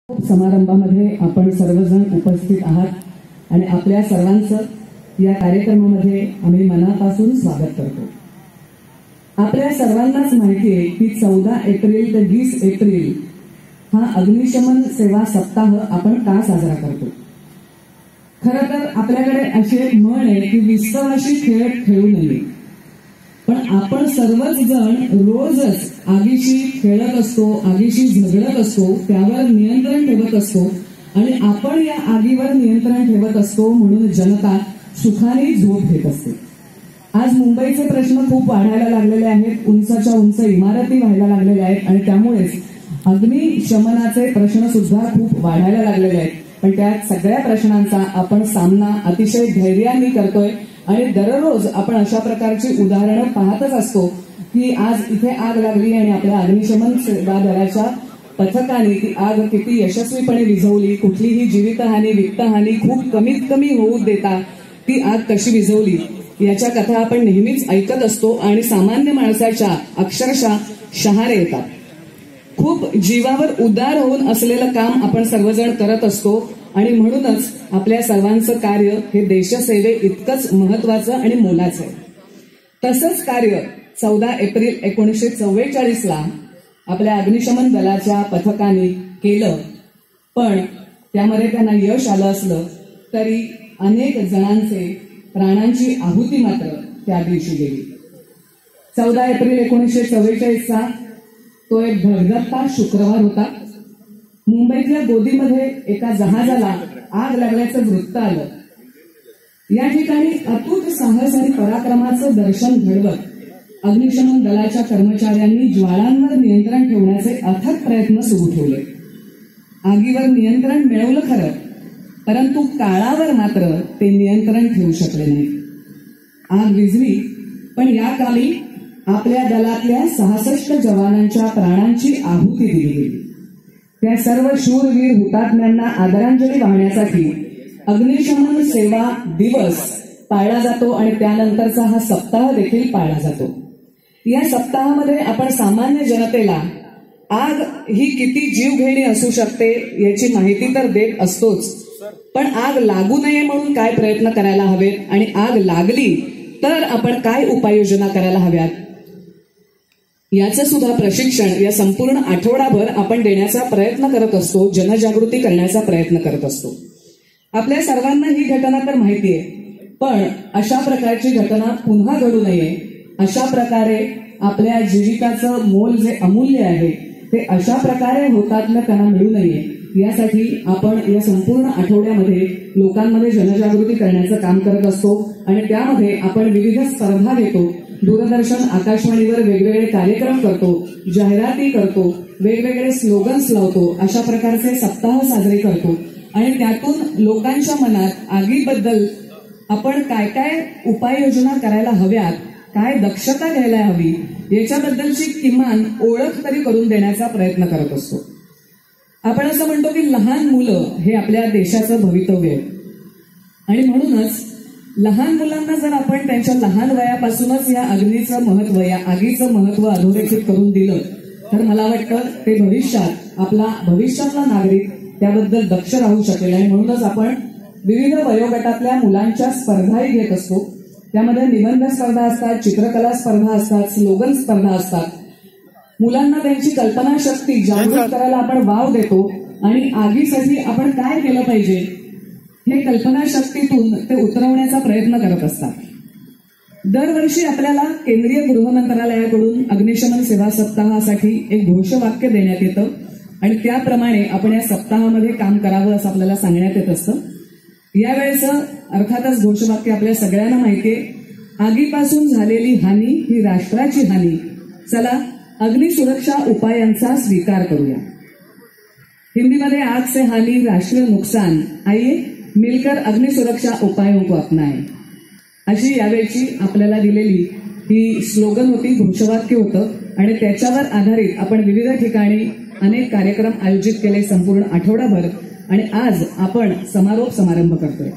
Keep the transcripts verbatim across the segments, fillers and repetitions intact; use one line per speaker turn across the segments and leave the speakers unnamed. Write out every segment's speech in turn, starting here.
समारंभामध्ये आपण सर्वजण उपस्थित आहात आणि आपल्या सर्वांचं या कार्यक्रमामध्ये आम्ही मनापासून स्वागत करतो। आपल्या सर्वांनाच माहिती आहे की चौदा एप्रिल ते वीस एप्रिल हा अग्निशमन सेवा सप्ताह आपण का साजरा करतो। खरं तर आपल्याकडे अशी एक म्हण आहे की विस्तवाशी खेळ खेळू नये, पण आपण सर्वच जण रोजच आगीशी खेळत असतो, आगीशी झगडत असतो, त्यावर नियंत्रण ठेवत असतो आणि आपण या आगीवर नियंत्रण ठेवत असतो म्हणून जनता सुखाने झोप घेत असते। आज मुंबईचे प्रश्न खूप वाढायला लागलेले आहेत, उंचच्या उंच इमारती व्हायला लागलेल्या आहेत आणि त्यामुळेच अग्निशमनाचे प्रश्न सुद्धा खूप वाढायला लागलेले आहेत। पण त्या सगळ्या प्रश्नांचा आपण सामना अतिशय धैर्याने करतोय आणि दररोज आपण अशा प्रकारची उदाहरणं पाहतच असतो की आज इथे आग लागली आणि आपल्या अग्निशमन सेवा दलाच्या पथकाने ती आग किती यशस्वीपणे विझवली, कुठलीही जीवितहानी वित्तहानी खूप कमीत कमी होऊ देता ती आग कशी विझवली याच्या कथा आपण नेहमीच ऐकत असतो आणि सामान्य माणसाच्या अक्षरशः शहारे येतात। खूप जीवावर उदार होऊन असलेलं काम आपण सर्वजण करत असतो आणि म्हणूनच आपल्या सर्वांचं कार्य हे देशसेवे इतकंच महत्वाचं आणि मोलाचं आहे। तसंच कार्य चौदा एप्रिल एकोणीसशे चव्वेचाळीस ला आपल्या अग्निशमन दलाच्या पथकाने केलं, पण त्यामध्ये त्यांना यश आलं असलं तरी अनेक जणांचे प्राणांची आहुती मात्र त्या दिवशी गेली। चौदा एप्रिल एकोणीसशे चव्वेचाळीस चा तो एक धगधगता शुक्रवार होता। मुंबईतल्या गोदीमध्ये एका जहाजाला आग लागल्याचं वृत्त आलं। या ठिकाणी अतूट साहस आणि पराक्रमाचं दर्शन घडवत अग्निशमन दलाच्या कर्मचाऱ्यांनी ज्वाळांवर नियंत्रण ठेवण्याचे अथक प्रयत्न सुरू ठेवले। आगीवर नियंत्रण मिळवलं खरं, परंतु काळावर मात्र ते नियंत्रण ठेवू शकले नाही। आग विझली, पण या कामी आपल्या दलातल्या सहासष्ट जवानांच्या प्राणांची आहुती दिली गेली। त्या सर्व शूरवीर हुतात्म्यांना आदरांजली वाहण्यासाठी अग्निशमन सेवा दिवस पाळला जातो आणि त्यानंतरचा हा सप्ताह देखील पाळला जातो। या सप्ताहामध्ये आपण सामान्य जनतेला आग ही किती जीवघेणी असू शकते याची माहिती तर देत असतोच, पण आग लागू नये म्हणून काय प्रयत्न करायला हवेत आणि आग लागली तर आपण काय उपाययोजना करायला हव्यात याचं सुद्धा प्रशिक्षण या संपूर्ण आठवडाभर आपण देण्याचा प्रयत्न करत असतो, जनजागृती करण्याचा प्रयत्न करत असतो। आपल्या सर्वांना ही घटना तर माहिती आहे, पण अशा प्रकारची घटना पुन्हा घडू नये, अशा प्रकारे आपल्या जीविकाचं मोल जे अमूल्य आहे ते अशा प्रकारे होतातलं त्यांना मिळू नये यासाठी आपण या संपूर्ण आठवड्यामध्ये लोकांमध्ये जनजागृती करण्याचं काम करत असतो आणि त्यामध्ये आपण विविध स्पर्धा घेतो, दूरदर्शन आकाशवाणीवर वेगवेगळे कार्यक्रम करतो, जाहिराती करतो, वेगवेगळे स्लोगन्स लावतो, अशा प्रकारचे सप्ताह साजरे करतो आणि त्यातून लोकांच्या मनात आगीबद्दल आपण काय काय उपाययोजना करायला हव्यात, काय दक्षता घ्यायला हवी याच्याबद्दलची किमान ओळख तरी करून देण्याचा प्रयत्न करत असतो। आपण असं म्हणतो की लहान मुलं हे आपल्या देशाचं भवितव्य आहे आणि म्हणूनच लहान मुलांना जर आपण त्यांच्या लहान वयापासूनच या अग्नीचं महत्व, या आगीचं महत्व अधोरेखित करून दिलं तर मला वाटतं ते भविष्यात आपला भविष्यातला नागरिक त्याबद्दल दक्ष राहू शकेल आणि म्हणूनच आपण विविध वयोगटातल्या मुलांच्या स्पर्धाही घेत असतो। त्यामध्ये निबंध स्पर्धा असतात, चित्रकला स्पर्धा असतात, स्लोगन स्पर्धा असतात। मुलांना त्यांची कल्पनाशक्ती जागृत करायला आपण वाव देतो आणि आगीसाठी आपण काय केलं पाहिजे हे कल्पनाशक्तीतून ते उतरवण्याचा प्रयत्न करत असतात। दरवर्षी आपल्याला केंद्रीय गृह मंत्रालयाकडून अग्निशमन सेवा सप्ताहासाठी एक घोषवाक्य देण्यात येतं आणि त्याप्रमाणे आपण या सप्ताहामध्ये काम करावं असं आपल्याला सांगण्यात येत असतं। यावेळेचं अर्थातच घोषवाक्य आपल्या सगळ्यांना माहितीये, आगीपासून झालेली हानी ही राष्ट्राची हानी, चला अग्निसुरक्षा उपायांचा स्वीकार करूया। हिंदीमध्ये आग से हानी राष्ट्रीय नुकसान, आइए मिलकर अग्निसुरक्षा उपायों को अपनाएं, अशी यावेळची आपल्याला दिलेली ही स्लोगन होती, घोषवाक्य होतं आणि त्याच्यावर आधारित आपण विविध ठिकाणी अनेक कार्यक्रम आयोजित केले संपूर्ण आठवडाभर आणि आज आपण समारोप समारंभ करतोय।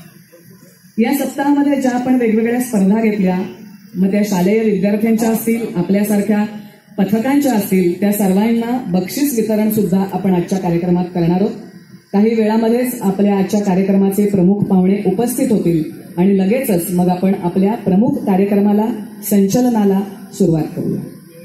या सप्ताहामध्ये ज्या आपण वेगवेगळ्या स्पर्धा घेतल्या, मग त्या शालेय विद्यार्थ्यांच्या असतील, आपल्यासारख्या पथकांच्या असतील त्या सर्वांना बक्षीस वितरण सुद्धा आपण आजच्या कार्यक्रमात करणार आहोत. काही वेळामध्येच आपल्या आजच्या कार्यक्रमाचे प्रमुख पाहुणे उपस्थित होतील आणि लगेचच मग आपण आपल्या प्रमुख कार्यक्रमाला संचलनाला सुरुवात करूया.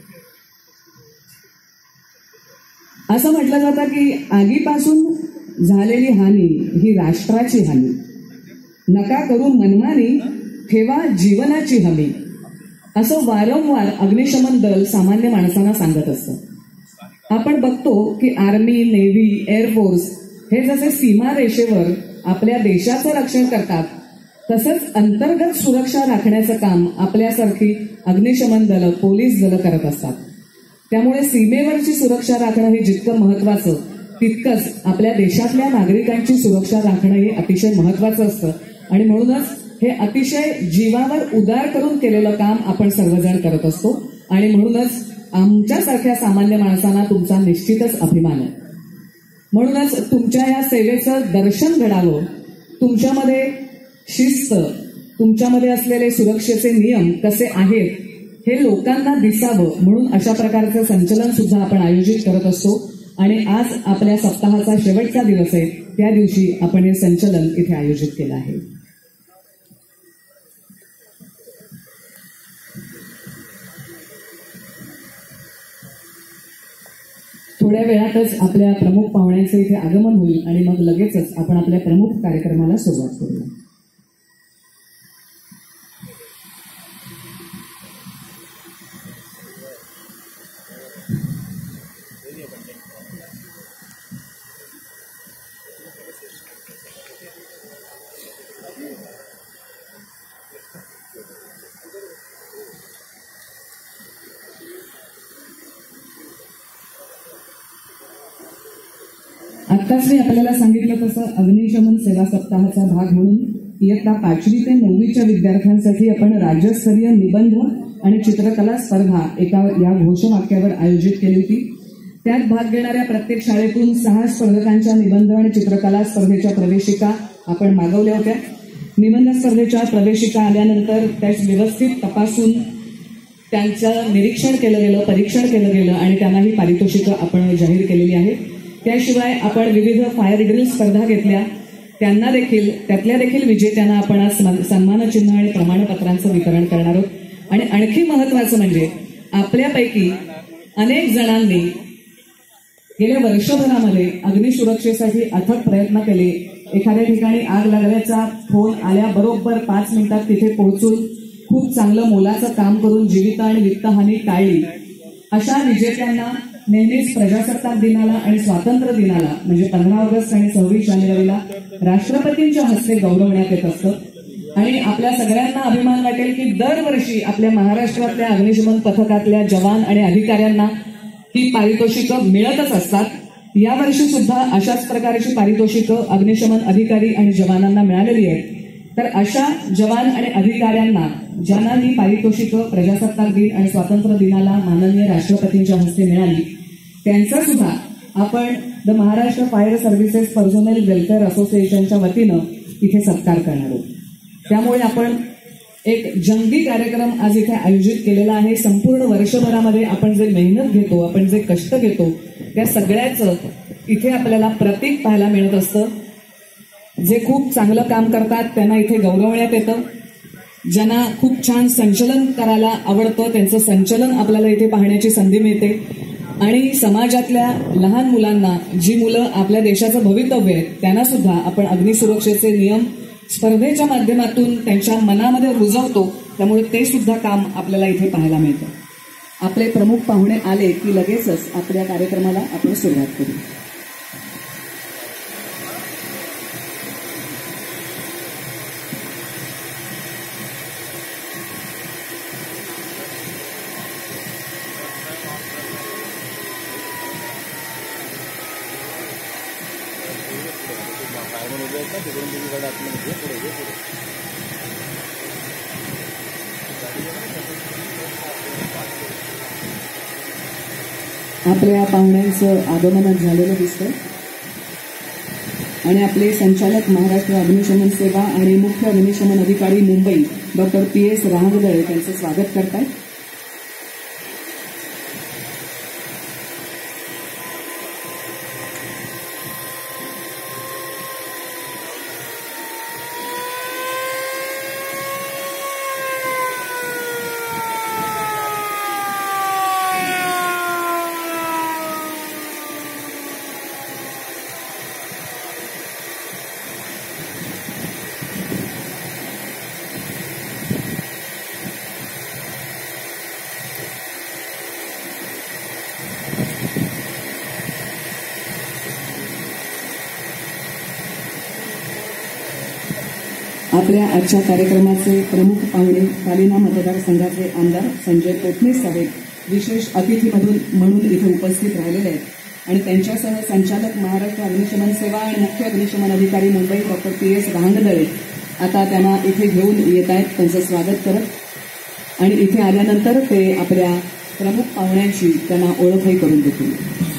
असं म्हटलं जातं की आगीपासून झालेली हानी ही राष्ट्राची हानी, नका करू मनमानी, ठेवा जीवनाची हमी, असं वारंवार अग्निशमन दल सामान्य माणसांना सांगत असतं. आपण बघतो की आर्मी, नेव्ही, एअरफोर्स हे जसे सीमा रेषेवर आपल्या देशाचं रक्षण करतात, तसंच अंतर्गत सुरक्षा राखण्याचं काम आपल्यासारखी अग्निशमन दलं, पोलीस दलं करत असतात. त्यामुळे सीमेवरची सुरक्षा राखणं हे जितकं महत्वाचं, तितकंच आपल्या देशातल्या नागरिकांची सुरक्षा राखणं हे अतिशय महत्वाचं असतं. आणि म्हणूनच हे अतिशय जीवावर उदार करून केलेलं काम आपण सर्वजण करत असतो. आणि म्हणूनच आमच्यासारख्या सामान्य माणसांना तुमचा निश्चितच अभिमान आहे. म्हणूनच तुमच्या या सेवेचं दर्शन घडावं, तुमच्यामध्ये शिस्त, तुमच्यामध्ये असलेले सुरक्षेचे नियम कसे आहेत हे लोकांना दिसावं म्हणून अशा प्रकारचं संचलन सुद्धा आपण आयोजित करत असतो. आणि आज आपल्या सप्ताहाचा शेवटचा दिवस आहे, त्या दिवशी आपण हे संचलन इथे आयोजित केलं आहे. थोड्या वेळातच आपल्या प्रमुख पाहुण्यांचं इथे आगमन होईल आणि मग लगेचच आपण आपल्या प्रमुख कार्यक्रमाला सुरुवात करूया. आत्ताच मी आपल्याला सांगितलं तसं अग्निशमन सेवा सप्ताहाचा भाग म्हणून इयत्ता पाचवी ते नववीच्या विद्यार्थ्यांसाठी आपण राज्यस्तरीय निबंध आणि चित्रकला स्पर्धा एका या घोषवाक्यावर आयोजित केली होती. त्यात भाग घेणाऱ्या प्रत्येक शाळेतून सहा स्पर्धकांच्या निबंध आणि चित्रकला स्पर्धेच्या प्रवेशिका आपण मागवल्या होत्या. निबंध स्पर्धेच्या प्रवेशिका आल्यानंतर त्या व्यवस्थित तपासून त्यांचं निरीक्षण केलं गेलं, परीक्षण केलं गेलं आणि त्यांना ही पारितोषिकं आपण जाहीर केलेली आहेत. त्याशिवाय आपण विविध फायर ड्रिल स्पर्धा घेतल्या, त्यांना देखील त्यातल्या देखील विजेत्यांना आपण आज सन्मानचिन्ह आणि प्रमाणपत्रांचं वितरण करणार आहोत. आणि आणखी महत्वाचं म्हणजे आपल्यापैकी अनेक जणांनी गेल्या वर्षभरामध्ये अग्निसुरक्षेसाठी अथक प्रयत्न केले. एखाद्या ठिकाणी आग लागल्याचा फोन आल्याबरोबर पाच मिनिटात तिथे पोहोचून खूप चांगलं मोलाचं काम करून जीवित आणि वित्तहानी टाळली. अशा विजेत्यांना नेहमीच प्रजासत्ताक दिनाला आणि स्वातंत्र्य दिनाला म्हणजे पंधरा ऑगस्ट आणि सव्वीस जानेवारीला राष्ट्रपतींच्या हस्ते गौरवण्यात येत असतं. आणि आपल्या सगळ्यांना अभिमान वाटेल की दरवर्षी आपल्या महाराष्ट्रातल्या अग्निशमन पथकातल्या जवान आणि अधिकाऱ्यांना ही पारितोषिकं मिळतच असतात. यावर्षी सुद्धा अशाच प्रकारची पारितोषिकं अग्निशमन अधिकारी आणि जवानांना मिळालेली आहेत. तर अशा जवान आणि अधिकाऱ्यांना ज्यांना ही पारितोषिकं प्रजासत्ताक दिन आणि स्वातंत्र्य दिनाला माननीय राष्ट्रपतींच्या हस्ते मिळाली, त्यांचा सुद्धा आपण the Maharashtra fire services personnel welfare असोसिएशनच्या वतीनं इथे सत्कार करणार आहोत. त्यामुळे आपण एक जंगी कार्यक्रम आज इथे आयोजित केलेला आहे. संपूर्ण वर्षभरामध्ये आपण जे मेहनत घेतो, आपण जे कष्ट घेतो, त्या सगळ्याचं इथे आपल्याला प्रतीक पाहायला मिळत असतं. जे खूप चांगलं काम करतात त्यांना इथे गौरवण्यात येतं. ज्यांना खूप छान संचलन करायला आवडतं त्यांचं संचलन आपल्याला इथे पाहण्याची संधी मिळते. आणि समाजातल्या लहान मुलांना, जी मुलं आपल्या देशाचं भवितव्य आहे, त्यांना सुद्धा आपण अग्निसुरक्षेचे नियम स्पर्धेच्या माध्यमातून त्यांच्या मनामध्ये रुजवतो. त्यामुळे ते सुद्धा काम आपल्याला इथे पाहायला मिळतं. आपले प्रमुख पाहुणे आले की लगेचच आपल्या कार्यक्रमाला आपण सुरुवात करू. आपल्या पाहुण्यांचं आगमन झालेलं दिसतं आणि आपले संचालक महाराष्ट्र अग्निशमन सेवा आणि मुख्य अग्निशमन अधिकारी Mumbai doctor P S Rahagdale त्यांचं स्वागत करतात. आपल्या आजच्या कार्यक्रमाचे प्रमुख पाहुणे कालिना मतदारसंघाचे आमदार संजय कोटणीस साहेब विशेष अतिथी म्हणून म्हणून इथे उपस्थित राहिलेले आहेत आणि त्यांच्यासह संचालक महाराष्ट्र अग्निशमन सेवा आणि मुख्य अग्निशमन अधिकारी Mumbai doctor P S Gangdale आता त्यांना इथे घेऊन येत आहेत. त्यांचं स्वागत करत आणि इथे आल्यानंतर ते आपल्या प्रमुख पाहुण्यांची त्यांना ओळखही करून देतील.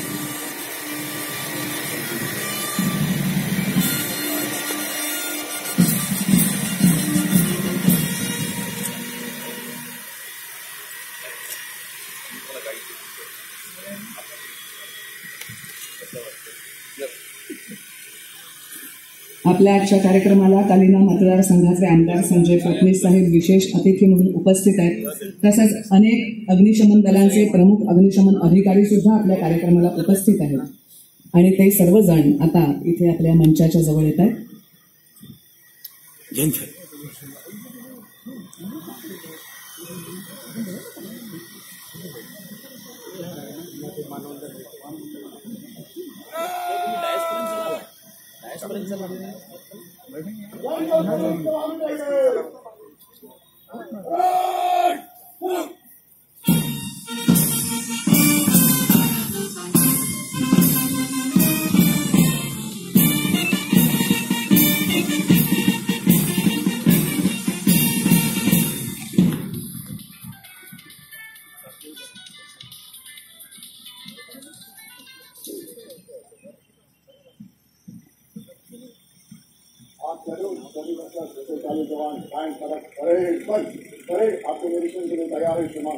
आपल्या आजच्या कार्यक्रमाला कालिना मतदारसंघाचे आमदार संजय कोटणीस साहेब विशेष अतिथी म्हणून उपस्थित आहेत. तसंच अनेक अग्निशमन दलांचे प्रमुख अग्निशमन अधिकारी सुद्धा आपल्या कार्यक्रमाला उपस्थित आहेत आणि ते सर्वजण आता इथे आपल्या मंचाच्या जवळ येत आहेत.
जवान कायम सड़क परेड पर परेड आपके निरीक्षण के लिए तैयार है श्रीमान.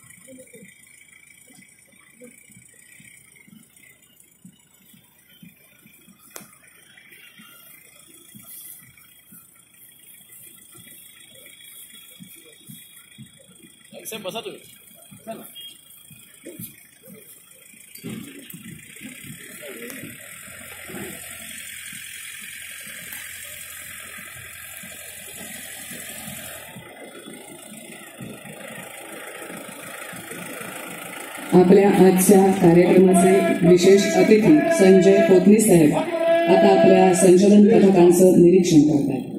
बसा तुम्ही.
आपल्या आजच्या कार्यक्रमाचे विशेष अतिथी संजय कोटणीस साहेब आता आपल्या संचलन पथकांचं निरीक्षण करत आहेत.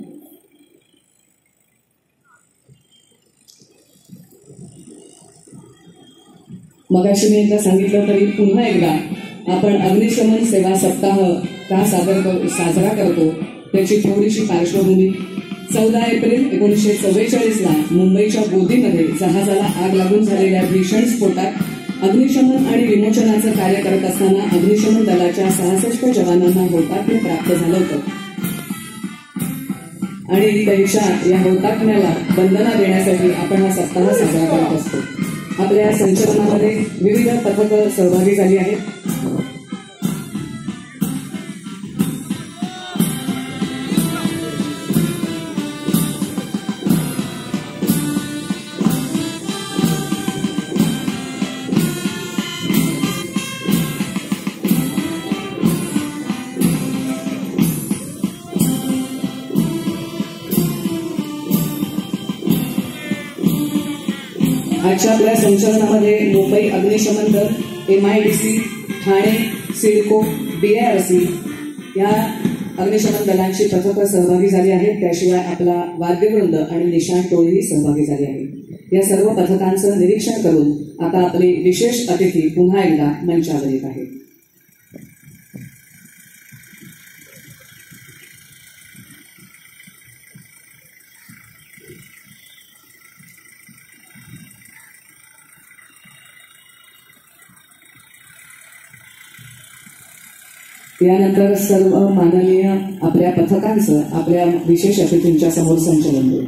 मगाशी मी एकदा सांगितलं तरी पुन्हा एकदा आपण अग्निशमन सेवा सप्ताह का सादर साजरा करतो त्याची थोडीशी पार्श्वभूमी. चौदा एप्रिल एकोणीसशे चव्वेचाळीसला मुंबईच्या गोदीमध्ये जहाजाला आग लागून झालेल्या भीषण स्फोटात अग्निशमन आणि विमोचनाचं कार्य करत असताना अग्निशमन दलाच्या सहासष्ट जवानांना हौतात्म्य प्राप्त झालं होतं आणि त्यांच्या या हौतात्म्याला वंदना देण्यासाठी आपण हा सप्ताह साजरा करत असतो. आपल्या संचलनामध्ये विविध पथकं सहभागी झाली आहेत. आजच्या आपल्या संचलनामध्ये मुंबई अग्निशमन दल, M I D C, Thane, CIDCO, BIRC या अग्निशमन दलांची पथकं सहभागी झाली आहेत. त्याशिवाय आपला वाद्यवृंद आणि निशाण टोळीही सहभागी झाली आहे. या सर्व पथकांचं निरीक्षण करून आता आपले विशेष अतिथी पुन्हा एकदा मंचावर येत आहेत. यानंतर सर्व माननीय आपल्या पथकांचं आपल्या विशेष अतिथींच्या समोर संचलन होईल.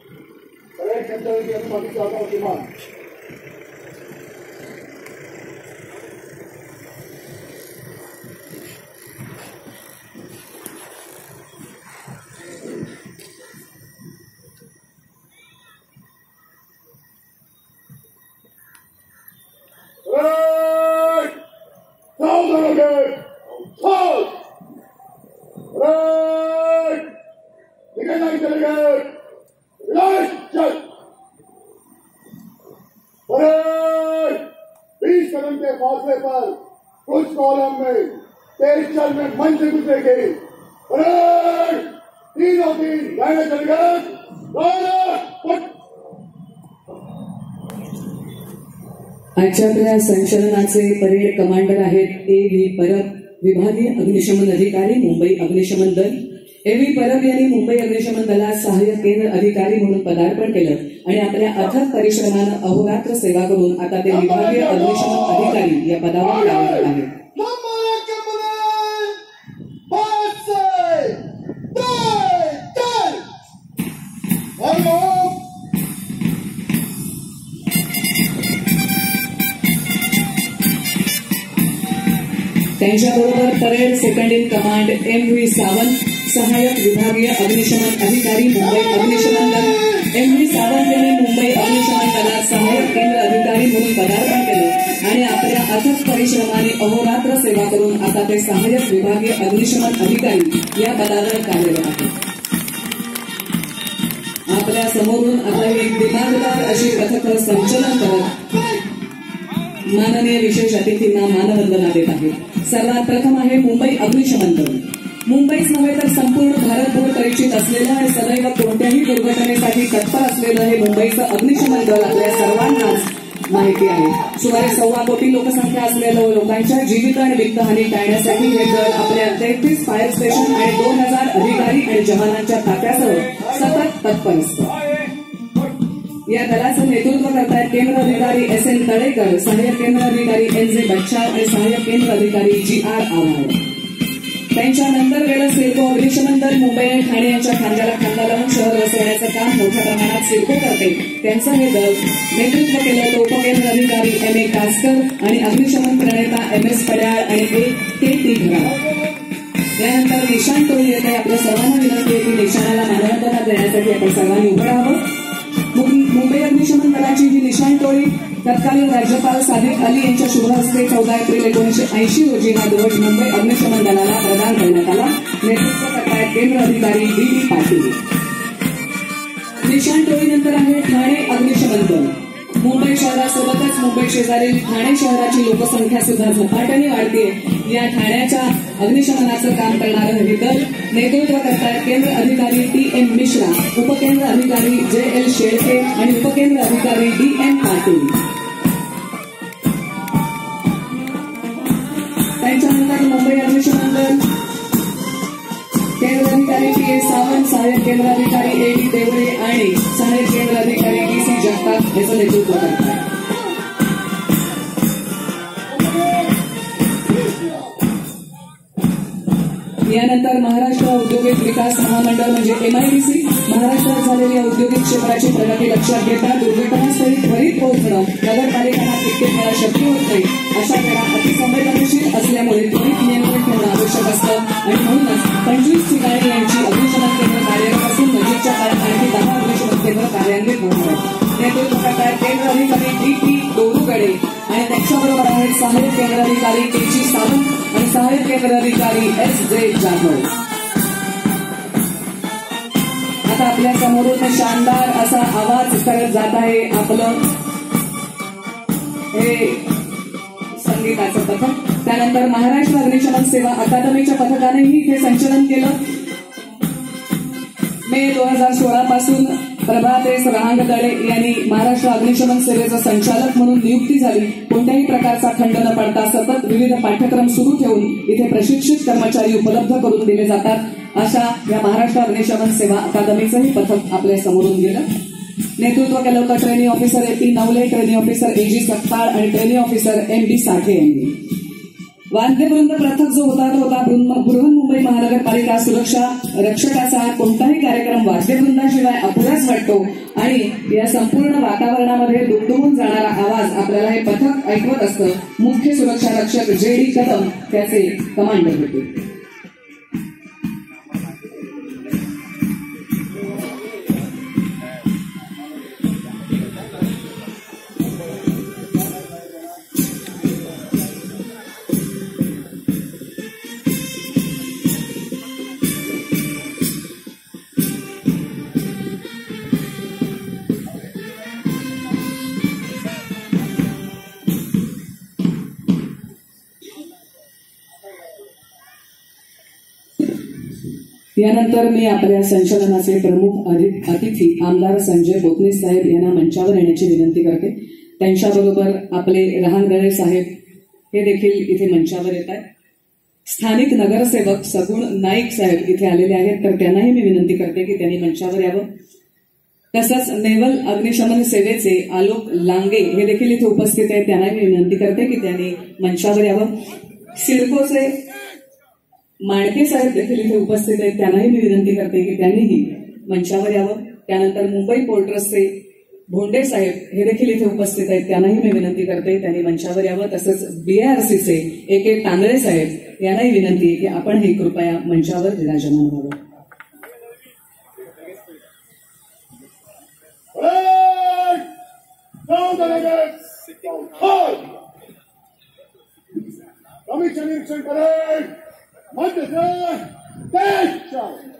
बीस कदम के फासले पर कुछ कॉलम में तेज चल में मंच गुजरेगी. तीन और तीन लाइन चलिए
आजच्या आपल्या संचलनाचे परेड कमांडर आहेत ए व्ही परब, विभागीय अग्निशमन अधिकारी, मुंबई अग्निशमन दल. ए व्ही परब यांनी मुंबई अग्निशमन दलात सहाय्यक केंद्र अधिकारी म्हणून पदार्पण केलं आणि आपल्या अथक परिश्रमानं अहोरात्र सेवा करून आता ते विभागीय अग्निशमन अधिकारी या पदावर कार्यरत आहेत. त्यांच्याबरोबर parade second in command M V Sawant, सहाय्यक विभागीय अग्निशमन अधिकारी, मुंबई अग्निशमन दल. एम व्ही सावंत यांनी मुंबई अग्निशमन दलात सहाय्यक केंद्र अधिकारी म्हणून पदार्पण केलं आणि आपल्या अथक परिश्रमाने अहोरात्र सेवा करून आता ते सहाय्यक विभागीय अग्निशमन अधिकारी या पदावर कार्यरत आहेत. आपल्या समोरून आता एक दिमागदार अशी पथकं संचलन करत माननीय विशेष अतिथींना मानवंदना देत आहेत. सर्वात प्रथम आहे मुंबई अग्निशमन दल. मुंबईच नव्हे तर संपूर्ण भारतभर परिचित असलेलं आणि सदैव कोणत्याही दुर्घटनेसाठी तत्पर असलेलं हे मुंबईचं अग्निशमन दल आपल्या सर्वांनाच माहिती आहे. सुमारे सव्वा कोटी लोकसंख्या असलेलं लोकांच्या जीवित आणि वित्तहानी टाळण्यासाठी हे दल आपल्या तेहतीस फायर स्टेशन आणि दोन हजार अधिकारी आणि जवानांच्या ताफ्यासह सतत तत्पर असतं. या दलाचं नेतृत्व करतायत केंद्र अधिकारी एस एन तळेकर, सहाय्यक केंद्र अधिकारी एन जे बच्चाव आणि सहाय्यक केंद्र अधिकारी जी आर आव्हाड. त्यांच्यानंतर गेलं सिडको अग्निशमन दल. मुंबई आणि ठाणे यांच्या खांद्याला खांदा लावून शहर वसवण्याचं काम मोठ्या प्रमाणात सिडको करते. त्यांचं हे दल नेतृत्व केलं तर उपकेंद्र अधिकारी एम ए कासकर आणि अग्निशमन प्रणेता एम एस पड्याळ आणि ए के टी घराळ. यानंतर निशाण टोळी येते. आपल्या सर्वांना विनंती आहे की निशाणाला मानवंदना देण्यासाठी आपण सर्वांनी उभं राहावं. मुंबई अग्निशमन दलाची ही निशाण टोळी तत्कालीन राज्यपाल सादिक अली यांच्या शुभ हस्ते चौदा एप्रिल एकोणीशे ऐंशी रोजी हा ध्वज मुंबई अग्निशमन दलाला प्रदान करण्यात आला. नेतृत्व करतायत केंद्र अधिकारी डी डी पाटील. निशाण टोळीनंतर आहे ठाणे अग्निशमन दल. मुंबई शहरासोबतच मुंबई शेजारील ठाणे शहराची लोकसंख्या सुद्धा झपाट्याने वाढते. या ठाण्याच्या अग्निशमनाचं काम करणारं हे दल नेतृत्व करतायत केंद्र अधिकारी टी एम मिश्रा, उपकेंद्र अधिकारी जे एल शेळके आणि उपकेंद्र अधिकारी डी एम पाटील. त्यांच्यानंतर मुंबई अग्निशमन दल केंद्र अधिकारी पी ए सावंत, सहाय्यक केंद्र अधिकारी ए डी देवरे आणि सहाय्यक केंद्र अधिकारी डी सी जगताप याचं नेतृत्व करतात. यानंतर महाराष्ट्र औद्योगिक विकास महामंडळ म्हणजे एमआयडीसी महाराष्ट्रात झालेल्या औद्योगिक क्षेत्राची प्रगती लक्षात घेता दुर्घटनास्थळी त्वरित पोहोचणं नगरपालिकांना कित्येक वेळा शक्य होत नाही. अशा वेळा अतिसंवेदनशील असल्यामुळे त्वरित नियंत्रण ठेवणं आवश्यक असतं आणि म्हणूनच पंचवीस ठिकाणी यांची अग्निशमन केंद्र कार्यरत असून नजीकच्या काळात आणखी दहा अग्निशमन केंद्र कार्यान्वित होणार आहेत. नेतृत्व करतायत केंद्र अधिकारी डी पी दोरुगडे आणि त्यांच्याबरोबर आहेत सहाय्यक केंद्र अधिकारी के जी सावंत आणि सहाय्यक केंद्र अधिकारी एस जे जाधव. आता आपल्या समोरून शानदार असा आवाज करत जात आहे आपलं हे संगीताचं पथक. त्यानंतर महाराष्ट्र अग्निशमन सेवा अकादमीच्या पथकानेही हे संचलन केलं. मे दोन हजार सोळा पासून प्रभातेश रहांगदळे यांनी महाराष्ट्र अग्निशमन सेवेचं संचालक म्हणून नियुक्ती झाली. कोणत्याही प्रकारचा खंड न पडता सतत विविध पाठ्यक्रम सुरू ठेवून इथे प्रशिक्षित कर्मचारी उपलब्ध करून दिले जातात. अशा या महाराष्ट्र अग्निशमन सेवा अकादमीचंही पथक आपल्या समोरून गेलं. नेतृत्व केलं होतं training officer A P Navale, training officer A G Sattal आणि training officer M B Sathe यांनी. वाद्यवृंद पथक जो होता तो होता बृहन्मुंबई महानगरपालिका सुरक्षा रक्षकाचा. कोणताही कार्यक्रम वाद्यवृंदाशिवाय अपुराच वाटतो आणि या संपूर्ण वातावरणामध्ये दुमदुमून जाणारा आवाज आपल्याला हे पथक ऐकवत असतं. मुख्य सुरक्षा रक्षक जे डी कदम त्याचे कमांडर होते. यानंतर मी आपल्या संचलनाचे प्रमुख अतिथी आमदार संजय पोतनीस साहेब यांना मंचावर येण्याची विनंती करते. त्यांच्याबरोबर आपले रहांगदळे साहेब हे देखील इथे मंचावर येत आहेत. स्थानिक नगरसेवक सगुण नाईक साहेब इथे आलेले आहेत, तर त्यांनाही मी विनंती करते की त्यांनी मंचावर यावं. तसंच नेवल अग्निशमन सेवेचे आलोक लांगे हे देखील इथे उपस्थित आहेत, त्यांनाही मी विनंती करते की त्यांनी मंचावर यावं. सिडकोचे माणके साहेब देखील इथे उपस्थित आहेत, त्यांनाही मी विनंती करते की त्यांनीही मंचावर यावं. त्यानंतर मुंबई पोर्ट ट्रस्टचे भोंडे साहेब हे देखील इथे उपस्थित आहेत, त्यांनाही मी विनंती करते त्यांनी मंचावर यावं. तसंच बीआरसीचे ए के तांदळे साहेब यांनाही विनंती आहे की आपणही कृपया मंचावर विराजमान व्हावं.
कमिशन निरीक्षण करेल मध्य देश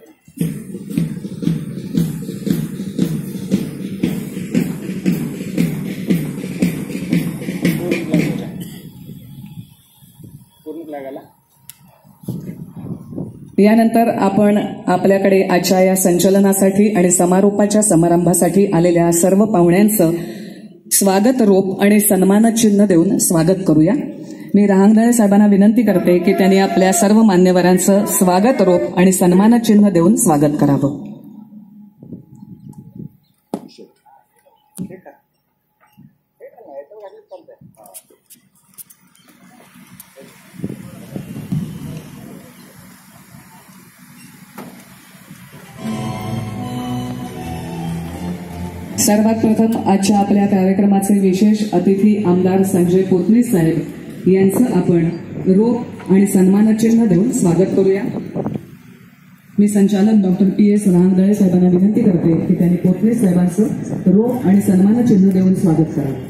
यानंतर आपण आपल्याकडे आजच्या या संचलनासाठी आणि समारोपाच्या समारंभासाठी आलेल्या सर्व पाहुण्यांचं स्वागत रोप आणि सन्मान चिन्ह देऊन स्वागत करूया. मी रहांगदळे साहेबांना विनंती करते की त्यांनी आपल्या सर्व मान्यवरांचं स्वागत रोप आणि सन्मान चिन्ह देऊन स्वागत करावं. सर्वात प्रथम आजच्या आपल्या कार्यक्रमाचे विशेष अतिथी आमदार संजय पोतनीस साहेब यांचं आपण रोप आणि सन्मान चिन्ह देऊन स्वागत करूया. मी संचालक डॉक्टर पी एस रहांगदळे साहेबांना विनंती करते की त्यांनी पोतनीस साहेबांचं रोप आणि सन्मान चिन्ह देऊन स्वागत करावं.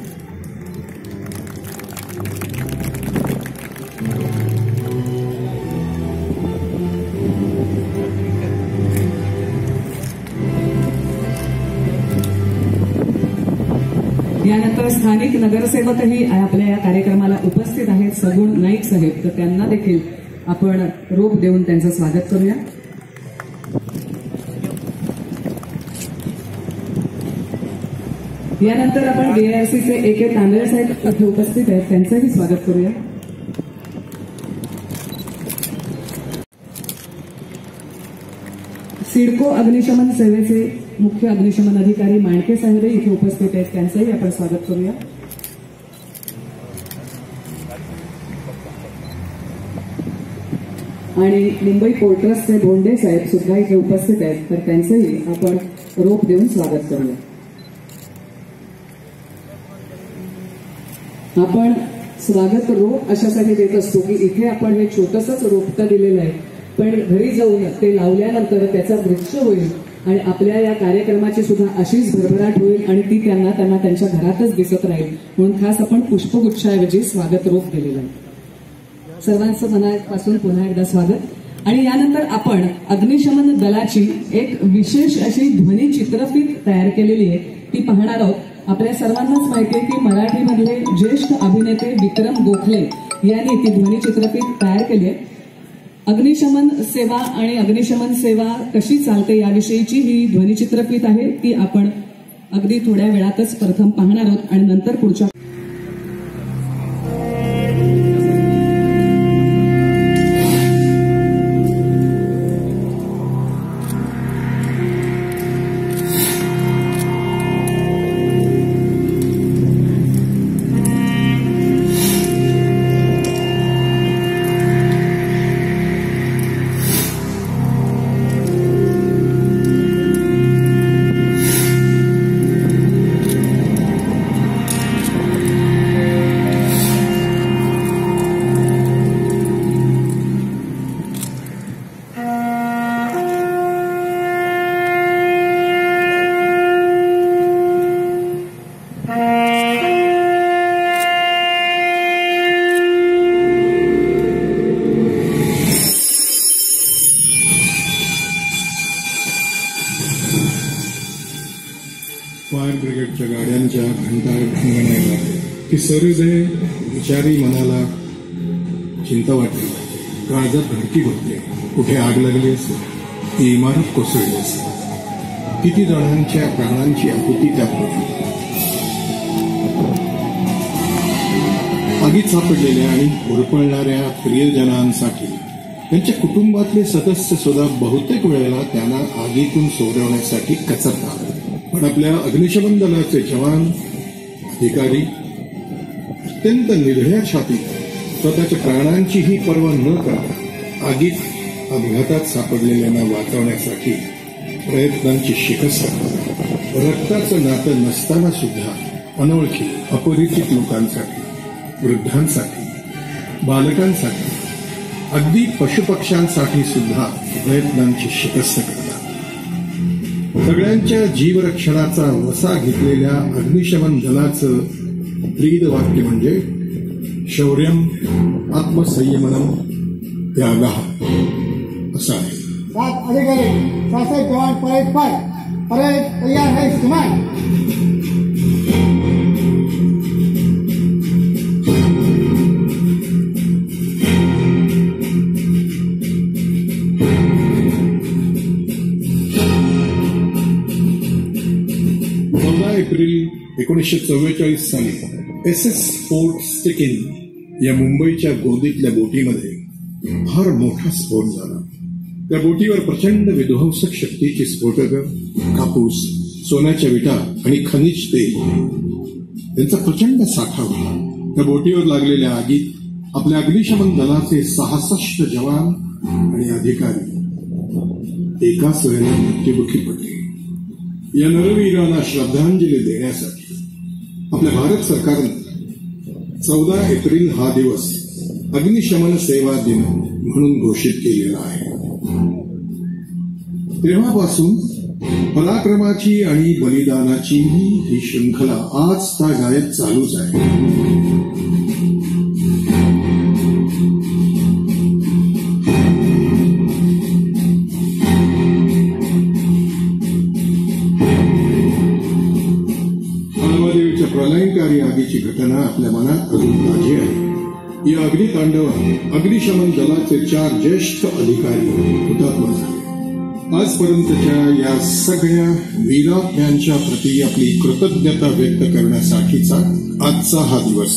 यानंतर स्थानिक नगरसेवकही आपल्या या कार्यक्रमाला उपस्थित आहेत, सगुण नाईक साहेब, तर त्यांना देखील आपण रोप देऊन त्यांचं स्वागत करूया. यानंतर आपण बीआरसीचे ए के तांदळे साहेब इथे उपस्थित आहेत, त्यांचंही स्वागत करूया. सिडको अग्निशमन सेवेचे मुख्य अग्निशमन अधिकारी माणके साहेब इथे उपस्थित आहेत, त्यांचंही आपण स्वागत करूया. आणि मुंबई पोर्ट ट्रस्टचे भोंडे साहेब सुद्धा इथे उपस्थित आहेत, तर त्यांचंही आपण रोप देऊन स्वागत करूया. आपण स्वागत रोप अशासाठी देत असतो की इथे आपण हे छोटंसंच रोपटं दिलेलं आहे, पण घरी जाऊन ते लावल्यानंतर त्याचा वृक्ष होईल आणि आपल्या या कार्यक्रमाची सुद्धा अशीच भरभराट होईल आणि ती त्यांना त्यांना त्यांच्या घरातच दिसत राहील, म्हणून खास आपण पुष्पगुच्छाऐवजी स्वागत रोप दिलेलं आहे. सर्वांचं मनापासून पुन्हा एकदा स्वागत. आणि यानंतर आपण अग्निशमन दलाची एक विशेष अशी ध्वनी चित्रफीत तयार केलेली आहे, ती पाहणार आहोत. आपल्या सर्वांनाच माहिती आहे की मराठीमधले ज्येष्ठ अभिनेते विक्रम गोखले यांनी ती ध्वनी चित्रफीत तयार केली आहे. अग्निशमन सेवा आणि अग्निशमन सेवा कशी चालते याविषयीची ही ध्वनिचित्रफीत आहे, ती आपण अगदी थोड्या वेळातच प्रथम पाहणार आहोत आणि नंतर पुढच्या
फायर ब्रिगेडच्या गाड्यांच्या घंटाळ्यात म्हणायला की सहृदय विचारी मनाला चिंता वाटते, काळजात धडकी होते, कुठे आग लागली असेल, ही इमारत कोसळली असती. किती जणांच्या प्राणांची आहुती त्यात होती. आगीत सापडलेल्या आणि होरपळणाऱ्या प्रियजनांसाठी त्यांच्या कुटुंबातले सदस्य सुद्धा बहुतेक वेळेला त्यांना आगीतून सोडवण्यासाठी कचरतात. पण आपल्या अग्निशमन दलाचे जवान अधिकारी अत्यंत निर्भया छाती स्वतःच्या प्राणांचीही पर्वा न करता आगीत अपघातात सापडलेल्यांना वाचवण्यासाठी प्रयत्नांची शिकस्त करतात. रक्ताचं नातं नसताना सुद्धा अनोळखी अपरिचित लोकांसाठी, वृद्धांसाठी, बालकांसाठी, अगदी पशुपक्ष्यांसाठी सुद्धा प्रयत्नांची शिकस्त करतात. सगळ्यांच्या जीवरक्षणाचा वसा घेतलेल्या अग्निशमन दलाचं ब्रीद वाक्य म्हणजे शौर्यम आत्मसंयमनम त्यागः असं आहे.
सात अधिकारी शासक जवान परेड पर परेड तैयार है श्रीमान.
चौदा एप्रिल एकोणीसशे चव्वेचाळीस साली एस एस फोर्ट स्टिकिन या मुंबईच्या गोदीतल्या बोटीमध्ये फार मोठा स्फोट झाला. त्या बोटीवर प्रचंड विध्वंसक शक्तीची स्फोटकं, कापूस, सोन्याच्या विटा आणि खनिज तेल यांचा प्रचंड साठा होता. त्या बोटीवर लागलेल्या आगीत आपल्या अग्निशमन दलाचे सहासष्ट जवान आणि अधिकारी एकाच वेळेला मृत्युमुखी पडले. या नरवीरांना श्रद्धांजली देण्यासाठी आपल्या भारत सरकारनं चौदा एप्रिल हा दिवस अग्निशमन सेवा दिन म्हणून घोषित केलेला आहे. तेव्हापासून पराक्रमाची आणि बलिदानाची ही शृंखला आज तागायत चालूच आहे. महादेवीच्या प्रलयंकारी आगीची घटना आपल्या मनात अजून ताजी आहे. या अग्नितांडवात अग्निशमन दलाचे चार ज्येष्ठ अधिकारी हुतात्मा झाले. आजपर्यंतच्या या सगळ्या वीरात्म्यांच्या प्रती आपली कृतज्ञता व्यक्त करण्यासाठीचा आजचा हा दिवस.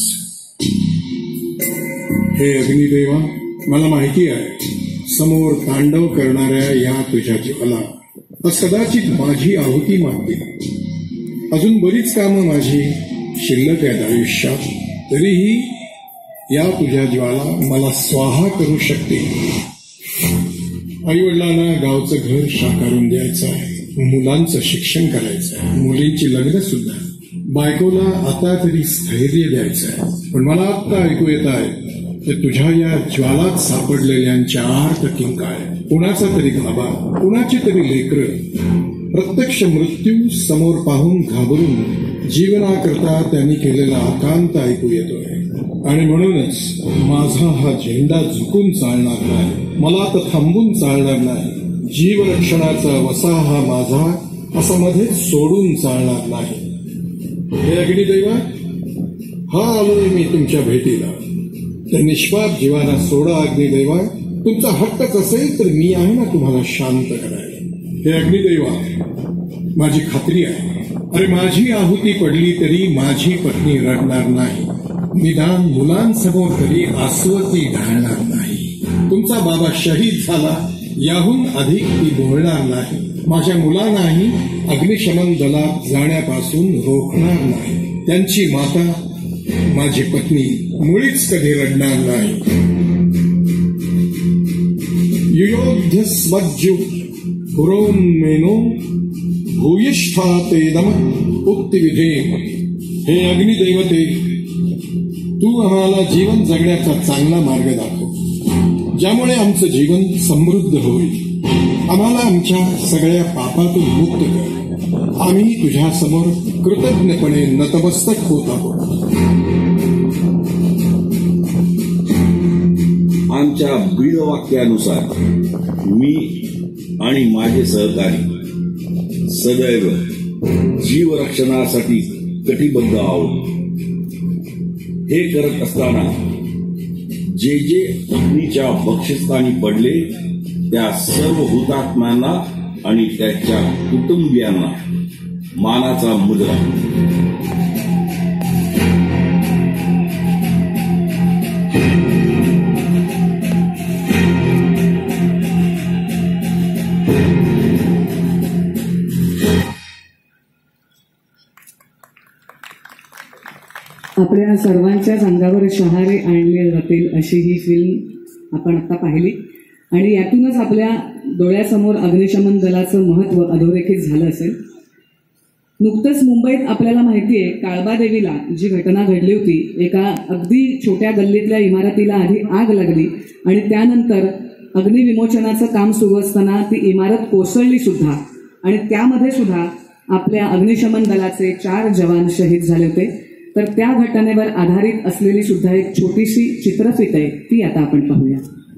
हे अग्निदेवा, मला माहिती आहे समोर तांडव करणाऱ्या या तुझ्या जीवाला कदाचित माझी आहुती मागते. अजून बरीच कामं माझी शिल्लक आहेत आयुष्यात, तरीही या तुझ्या जीवाला मला स्वाहा करू शकते. आईवडिलांना गावचं घर साकारून द्यायचं आहे, मुलांचं शिक्षण करायचं आहे, मुलींची लग्न सुद्धा, बायकोला आता तरी स्थैर्य द्यायचं आहे. पण मला आत्ता ऐकू येत आहे की तुझ्या या ज्वालात सापडलेल्यांच्या आर्त किंकाळ, कुणाचा तरी गाभा, कुणाची तरी लेकरं प्रत्यक्ष मृत्यू समोर पाहून घाबरून जीवनाकरता त्यांनी केलेला आकांत ऐकू येतोय. आणि म्हणूनच माझा हा झेंडा झुकून चालणार नाही, मला तर थांबून चालणार नाही. जीवरक्षणाचा वसा हा माझा असा मध्ये सोडून चालणार नाही. हे अग्निदैवा, हा आलोय मी तुमच्या भेटीला. त्या निष्पाप जीवाला सोडा अग्निदैवा. तुमचा हट्टच असेल तर मी आहे ना तुम्हाला शांत करायला. हे अग्निदैवा, माझी खात्री आहे, अरे माझी आहुती पडली तरी माझी पत्नी रडणार नाही, निदान मुलांसमोर तरी आसवती ढाळणार नाही. तुमचा बाबा शहीद झाला याहून अधिक ती बोलणार नाही. माझ्या मुलांनाही अग्निशमन दलात जाण्यापासून रोखणार नाही. त्यांची माता माझी पत्नी मुळीच कधी रडणार नाही. युयोध्यस्मज्जु पुरोन्मेनो भूयिष्ठातेदम उक्तिविधे. हे अग्निदैवते, तू आम्हाला जीवन जगण्याचा चांगला मार्ग दाखव, ज्यामुळे आमचं जीवन समृद्ध होईल. आम्हाला आमच्या सगळ्या पापातून मुक्त कर. आम्ही तुझ्यासमोर कृतज्ञपणे नतमस्तक होत आहोत.
आमच्या ब्रीदवाक्यानुसार मी आणि माझे सहकारी सदैव जीवरक्षणासाठी कटिबद्ध आहोत. हे करत असताना जे जे अग्नीच्या बक्षस्थानी पडले त्या सर्व हुतात्म्यांना आणि त्याच्या कुटुंबियांना मानाचा मुजरा.
आपल्या सर्वांच्याच अंगावर शहारे आणले जातील अशी ही फिल्म आपण आता पाहिली आणि यातूनच आपल्या डोळ्यासमोर अग्निशमन दलाचं महत्त्व अधोरेखित झालं असेल. नुकतंच मुंबईत आपल्याला माहिती आहे काळबादेवीला जी घटना घडली होती, एका अगदी छोट्या गल्लीतल्या इमारतीला आधी आग लागली आणि त्यानंतर अग्निविमोचनाचं काम सुरू असताना ती इमारत कोसळली सुद्धा आणि त्यामध्ये सुद्धा आपल्या अग्निशमन दलाचे चार जवान शहीद झाले होते. तर त्या घटनेवर आधारित असलेली सुद्धा एक छोटीशी चित्रफित आहे, ती आता आपण पाहूया.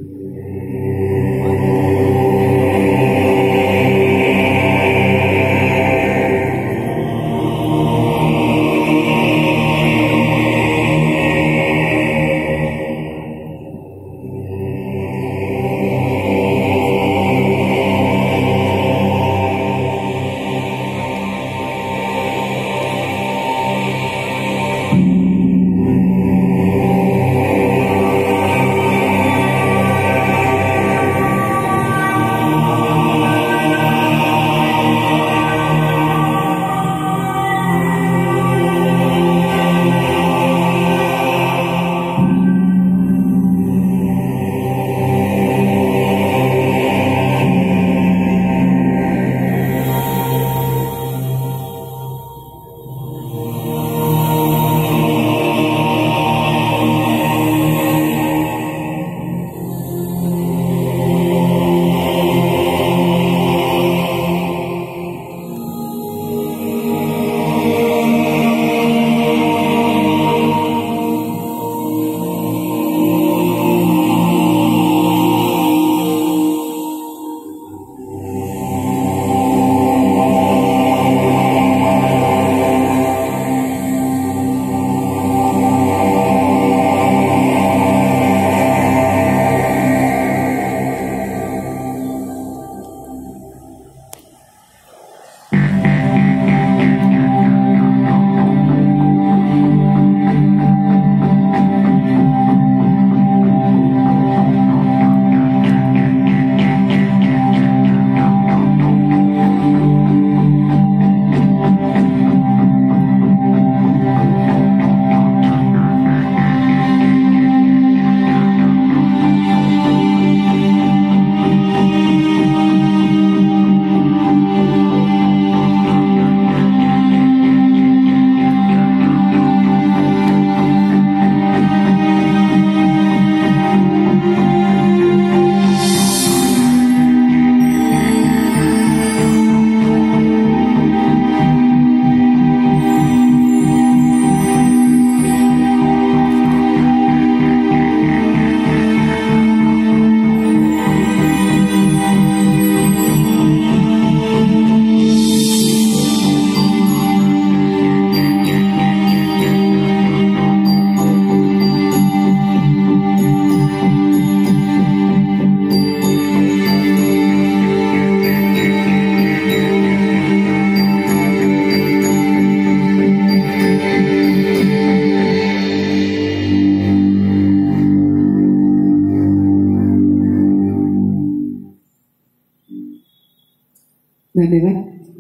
धन्यवाद.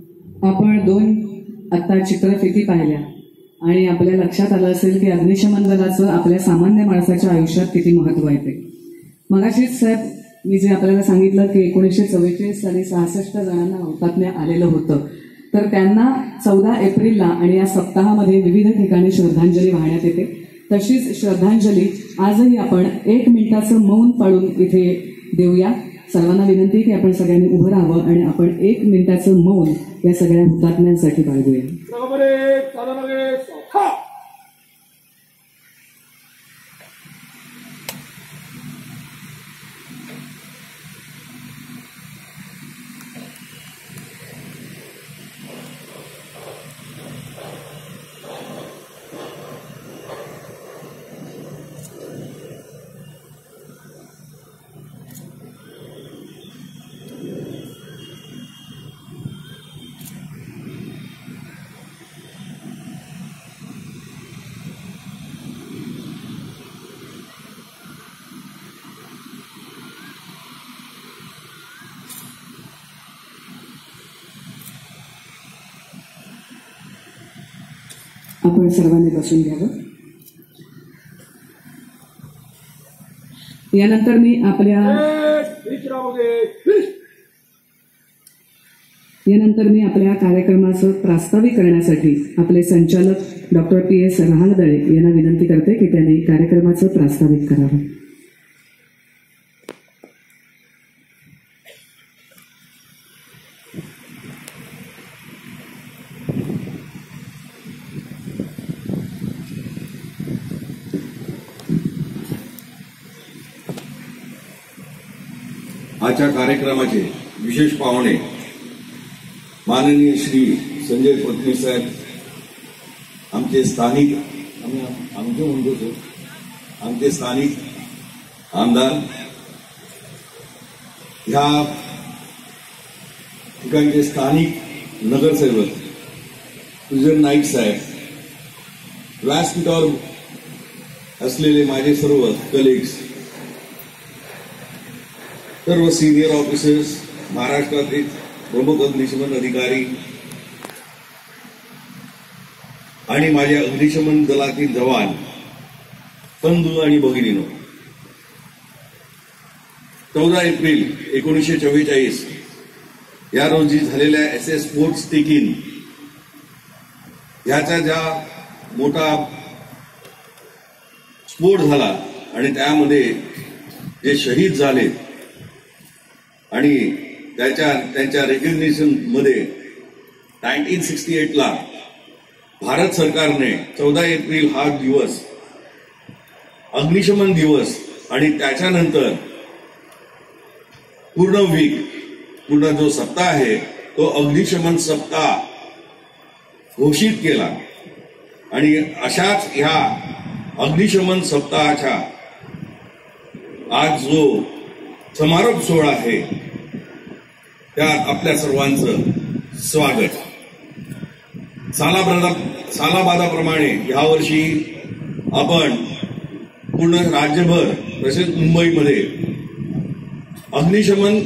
आपण दोन आता चित्रफिती पाहिल्या आणि आपल्या लक्षात आलं असेल की अग्निशमन दलाचं आपल्या सामान्य माणसाच्या आयुष्यात किती महत्व आहे ते. मगाशीच साहेब मी जे आपल्याला सांगितलं की एकोणीसशे चव्वेचाळीस साली सहासष्ट जणांना हुतात्म्य आलेलं होतं, तर त्यांना चौदा एप्रिलला आणि या सप्ताहामध्ये विविध ठिकाणी श्रद्धांजली वाहण्यात येते. तशीच श्रद्धांजली आजही आपण एक मिनिटाचं मौन पाळून इथे देऊया. सर्वांना विनंती की आपण सगळ्यांनी उभं राहावं आणि आपण एक मिनिटाचं मौन या सगळ्या हुतात्म्यांसाठी बाळगूया. आपण सर्वांनी बसून घ्यावं. यानंतर मी आपल्या यानंतर मी आपल्या कार्यक्रमाचं प्रास्ताविक करण्यासाठी आपले संचालक डॉक्टर पी एस रहाळदळे यांना विनंती करते की त्यांनी कार्यक्रमाचं प्रास्ताविक करावं.
आजच्या कार्यक्रमाचे विशेष पाहुणे माननीय श्री संजय फडणवीस साहेब, आमचे स्थानिक आमचे म्हणतो सर आमचे स्थानिक आमदार, ह्या ठिकाणचे स्थानिक नगरसेवक सुजन नाईक साहेब, व्यासपीठावर असलेले माझे सर्व कलिग्स, सर्व सिनियर ऑफिसर्स, महाराष्ट्रातील प्रमुख अग्निशमन अधिकारी आणि माझ्या अग्निशमन दलातील जवान बंधू आणि भगिनीनो, चौदा एप्रिल एकोणीसशे चव्वेचाळीस या रोजी झालेल्या एस एस स्पोर्ट्स टेकिन ह्याचा ज्या मोठा स्फोट झाला आणि त्यामध्ये जे शहीद झाले आणि त्याच्या त्यांच्या रेकग्निशन मध्ये नाईन्टीन सिक्स्टी एट ला भारत सरकारने चौदा एप्रिल हा दिवस अग्निशमन दिवस आणि त्याच्यानंतर पूर्ण वीक पूर्ण जो सप्ताह आहे तो अग्निशमन सप्ताह घोषित केला. आणि अशाच ह्या अग्निशमन सप्ताहाच्या आज जो समारोप सोहळा आहे त्यात आपल्या सर्वांचं स्वागत. सालाबादा सालाबादाप्रमाणे यावर्षी आपण पूर्ण राज्यभर तसेच मुंबईमध्ये अग्निशमन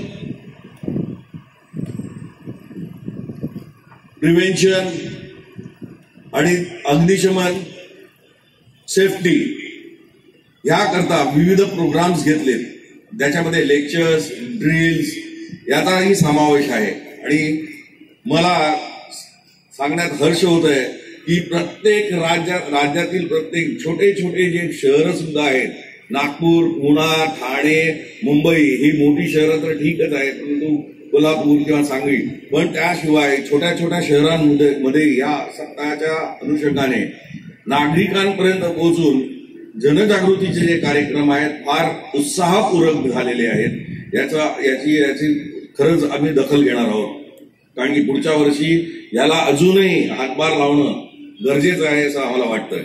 प्रिव्हेन्शन आणि अग्निशमन सेफ्टी याकरता विविध प्रोग्राम्स घेतलेत. त्याच्यामध्ये लेक्चर्स, ड्रिल्स याचाही समावेश आहे. आणि मला सांगण्यात हर्ष होत आहे की प्रत्येक राज्यात राज्यातील प्रत्येक छोटे छोटे जे शहरं सुद्धा आहेत, नागपूर, पुणे, ठाणे, मुंबई ही मोठी शहरं तर ठीकच आहेत, परंतु कोल्हापूर किंवा सांगली, पण त्याशिवाय छोट्या छोट्या शहरांमध्ये मध्ये या सप्ताहाच्या अनुषंगाने नागरिकांपर्यंत पोहोचून जनजागृतीचे जे कार्यक्रम आहेत फार उत्साहपूर्वक झालेले आहेत. याचा याची याची खरंच आम्ही दखल घेणार आहोत, कारण की पुढच्या वर्षी याला अजूनही हातभार लावणं गरजेचं आहे असं आम्हाला वाटतंय.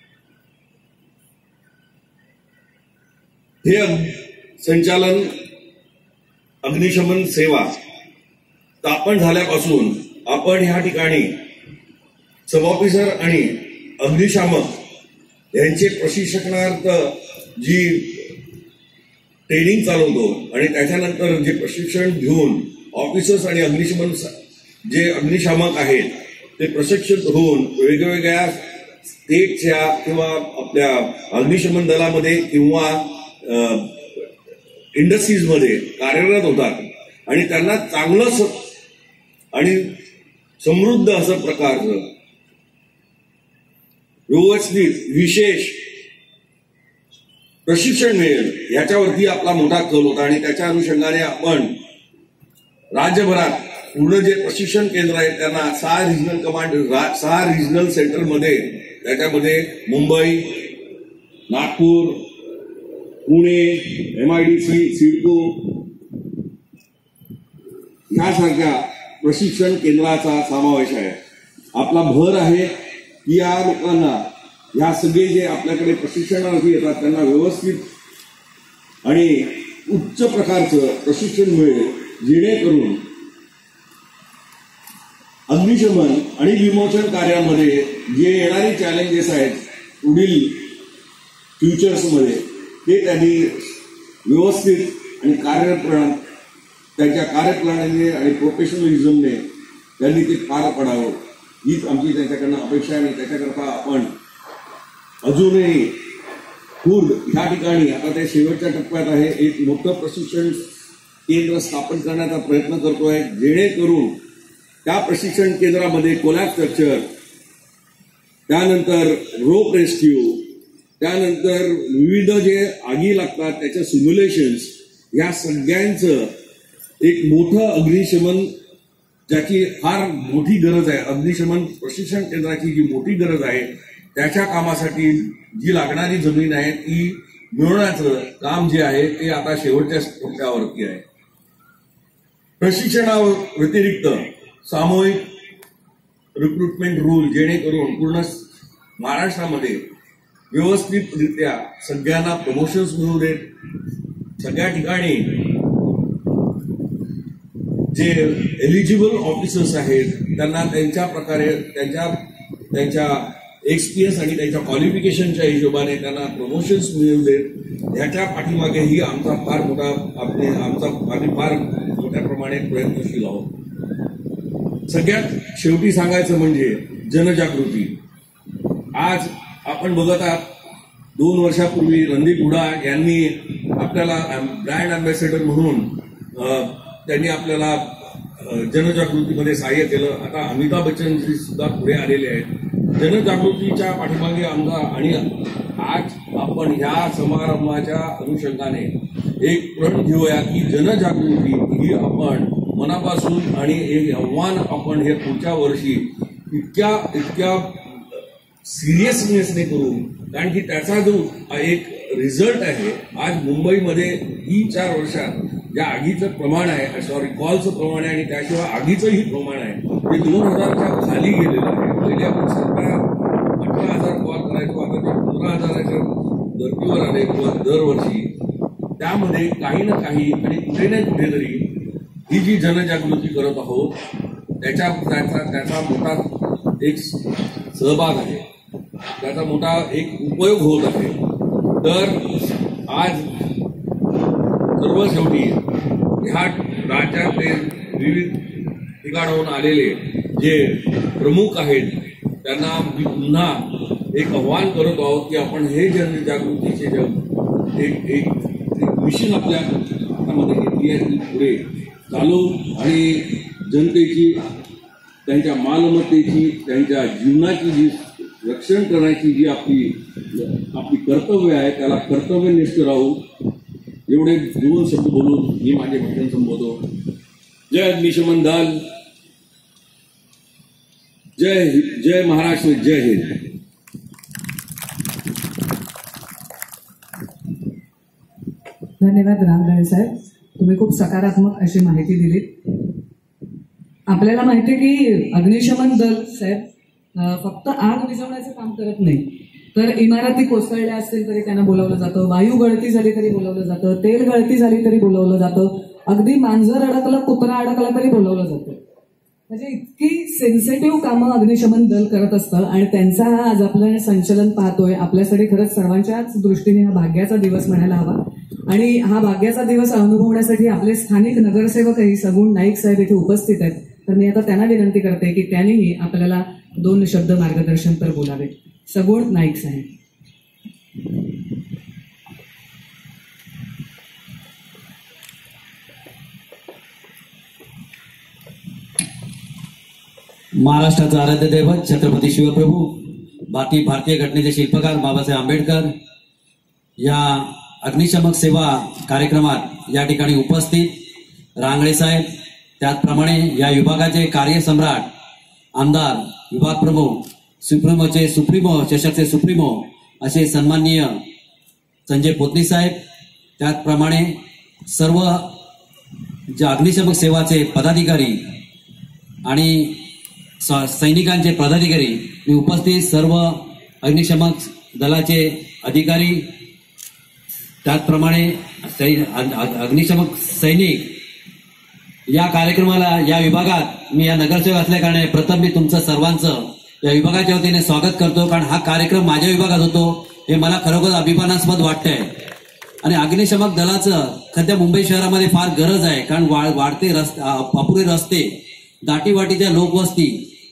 हे संचालन अग्निशमन सेवा स्थापन झाल्यापासून आपण ह्या ठिकाणी सब ऑफिसर आणि अग्निशामक यांचे प्रशिक्षणार्थ जी ट्रेनिंग चालवतो आणि त्याच्यानंतर जे प्रशिक्षण घेऊन ऑफिसर्स आणि अग्निशमन जे अग्निशामक आहेत ते प्रशिक्षित होऊन वेगवेगळ्या स्टेटच्या किंवा आपल्या अग्निशमन दलामध्ये किंवा इंडस्ट्रीजमध्ये कार्यरत होतात आणि त्यांना चांगलं आणि समृद्ध असं प्रकारचं व्यवस्थित विशेष प्रशिक्षण मिळेल याच्यावरती आपला मोठा कल होता. आणि त्याच्या अनुषंगाने आपण राज्यभरात पूर्ण जे प्रशिक्षण केंद्र आहेत त्यांना सहा रिजनल कमांड सहा रिजनल सेंटरमध्ये त्याच्यामध्ये मुंबई, नागपूर, पुणे, एमआयडीसी, सिडको यासारख्या प्रशिक्षण केंद्राचा समावेश आहे. आपला भर आहे की या लोकांना या सगळे जे आपल्याकडे प्रशिक्षणार्थी येतात त्यांना व्यवस्थित आणि उच्च प्रकारचं प्रशिक्षण मिळेल, जेणेकरून अग्निशमन आणि विमोचन कार्यामध्ये जे येणारे चॅलेंजेस आहेत पुढील फ्युचर्समध्ये ते त्यांनी व्यवस्थित आणि कार्यप्रणाली त्यांच्या कार्यप्रणालीने आणि प्रोफेशनलिझमने त्यांनी ते पार पडावं हीच आमची त्यांच्याकडनं अपेक्षा आहे. आणि त्याच्याकरता आपण अजूनही खुर्द ह्या ठिकाणी आता ते शेवटच्या टप्प्यात आहे, एक मोठं प्रशिक्षण केंद्र स्थापन करण्याचा प्रयत्न करतोय, जेणेकरून त्या प्रशिक्षण केंद्रामध्ये कोलॅप्स स्ट्रक्चर, त्यानंतर रोप रेस्क्यू, त्यानंतर विविध जे आगी लागतात त्याच्या सिम्युलेशन्स, या सगळ्यांचं एक मोठं अग्निशमन ज्याची फार मोठी गरज आहे, अग्निशमन प्रशिक्षण केंद्राची जी मोठी गरज आहे, त्याच्या कामासाठी जी लागणारी जमीन आहे ती मिळवण्याचं काम जे आहे ते आता शेवटच्या टप्प्यावरती आहे. प्रशिक्षणा व्यतिरिक्त सामूहिक रिक्रुटमेंट रूल, जेणेकरून पूर्ण महाराष्ट्रामध्ये व्यवस्थितरित्या सगळ्यांना प्रमोशन्स मिळू देत, सगळ्या ठिकाणी जे एलिजिबल ऑफिसर्स आहेत त्यांना त्यांच्या प्रकारे त्यांच्या त्यांच्या एक्सपिरियन्स आणि त्यांच्या क्वालिफिकेशनच्या हिशोबाने त्यांना प्रमोशन्स मिळू देत. ह्याच्या पाठीमागेही आमचा फार मोठा आपले आमचा आम्ही फार मोठ्या प्रमाणात प्रयत्नशील आहोत. सगळ्यात शेवटी सांगायचं म्हणजे जनजागृती. आज आपण बघत आहात, दोन वर्षापूर्वी रणदीप हुडा यांनी आपल्याला ब्रँड अँबॅसेडर म्हणून त्यांनी आपल्याला जनजागृतीमध्ये सहाय्य केलं. आता अमिताभ बच्चनजी सुद्धा पुढे आलेले आहेत. जनजागृतीच्या पाठीमागे आमचा आणि आज आपण ह्या समारंभाच्या अनुषंगाने एक प्रण घेऊया की जनजागृती ही आपण मनापासून आणि एक आव्हान आपण हे पुढच्या वर्षी इतक्या इतक्या सिरियसनेसने करू, कारण की त्याचा जो एक रिझल्ट आहे, आज मुंबईमध्ये ही चार वर्षात ज्या आगीचं प्रमाण आहे, सॉरी कॉलचं प्रमाण आहे आणि त्याशिवाय आगीचंही प्रमाण आहे ते दोन हजारच्या खाली गेलेलं आहे. पहिले आपण सतरा अठरा हजार कॉल करायचो, आता ते पंधरा हजाराच्या धर्तीवर आले दरवर्षी. त्यामध्ये काही ना काही आणि कुठे ना कुठेतरी ही जी जनजागृती करत आहोत त्याच्या त्याचा त्याचा मोठा एक सहभाग आहे, त्याचा मोठा एक उपयोग होत आहे. तर आज सर्व शेवटी ह्या राज्यातले विविध ठिकाणाहून आलेले जे प्रमुख आहेत त्यांना मी पुन्हा एक आव्हान करत आहोत की आपण हे जनजागृतीचे जे एक एक मिशन आपल्या हातामध्ये घेतली आहे ती पुढे चालू आणि जनतेची त्यांच्या मालमत्तेची त्यांच्या जीवनाची जी रक्षण करण्याची जी आपली आपली कर्तव्य आहे त्याला कर्तव्यनिष्ठ राहू. एवढे दोन शब्द बोलून मी माझे भाषण संबोधतो. जय अग्निशमन दल, जय जय महाराष्ट्र, जय हिंद.
धन्यवाद रामदाळे साहेब, तुम्ही खूप सकारात्मक अशी माहिती दिली. आपल्याला माहिती आहे की अग्निशमन दल साहेब फक्त आग विझवण्याचं काम करत नाही, तर इमारती कोसळल्या असतील तरी त्यांना बोलावलं जातं, वायू गळती झाली तरी बोलावलं जातं, तेल गळती झाली तरी बोलावलं जातं, अगदी मांजर अडकलं कुत्रा अडकला तरी बोलावलं जातं. म्हणजे इतकी सेन्सिटिव्ह कामं अग्निशमन दल करत असतं आणि त्यांचा हा आज आपलं संचलन पाहतोय आपल्यासाठी खरंच सर्वांच्याच दृष्टीने हा भाग्याचा दिवस म्हणायला हवा. आणि हा भाग्याचा दिवस अनुभवण्यासाठी आपले स्थानिक नगरसेवकही सगुण नाईक साहेब इथे उपस्थित आहेत. तर मी आता त्यांना विनंती करते की त्यांनीही आपल्याला दोन शब्द मार्गदर्शन तर बोलावे. सगुण नाईक साहेब.
महाराष्ट्राचा आराध्य दैवत छत्रपती शिवप्रभू, भारतीय भारतीय घटनेचे शिल्पकार बाबासाहेब आंबेडकर या अग्निशमक सेवा कार्यक्रमात या ठिकाणी उपस्थित रांगळे साहेब, त्याचप्रमाणे या विभागाचे कार्यसम्राट आमदार विभाग प्रमुख सुप्रीमोचे सुप्रीमो चषकचे सुप्रीमो असे सन्माननीय संजय पोतनी साहेब, त्याचप्रमाणे सर्व ज्या अग्निशमक सेवाचे पदाधिकारी आणि सैनिकांचे पदाधिकारी उपस्थित सर्व अग्निशमक दलाचे अधिकारी, त्याचप्रमाणे अग्निशमक सैनिक, या कार्यक्रमाला या विभागात मी या नगरसेवक असल्या कारणाने प्रथम मी तुमचं सर्वांचं या विभागाच्या वतीने स्वागत करतो. कारण हा कार्यक्रम माझ्या विभागात होतो हे मला खरोखर अभिमानास्पद वाटतंय. आणि अग्निशमक दलाचं सध्या मुंबई शहरामध्ये फार गरज आहे, कारण वाढते रस्ते, अपुरे रस्ते, दाटीवाटीच्या लोकवस्ती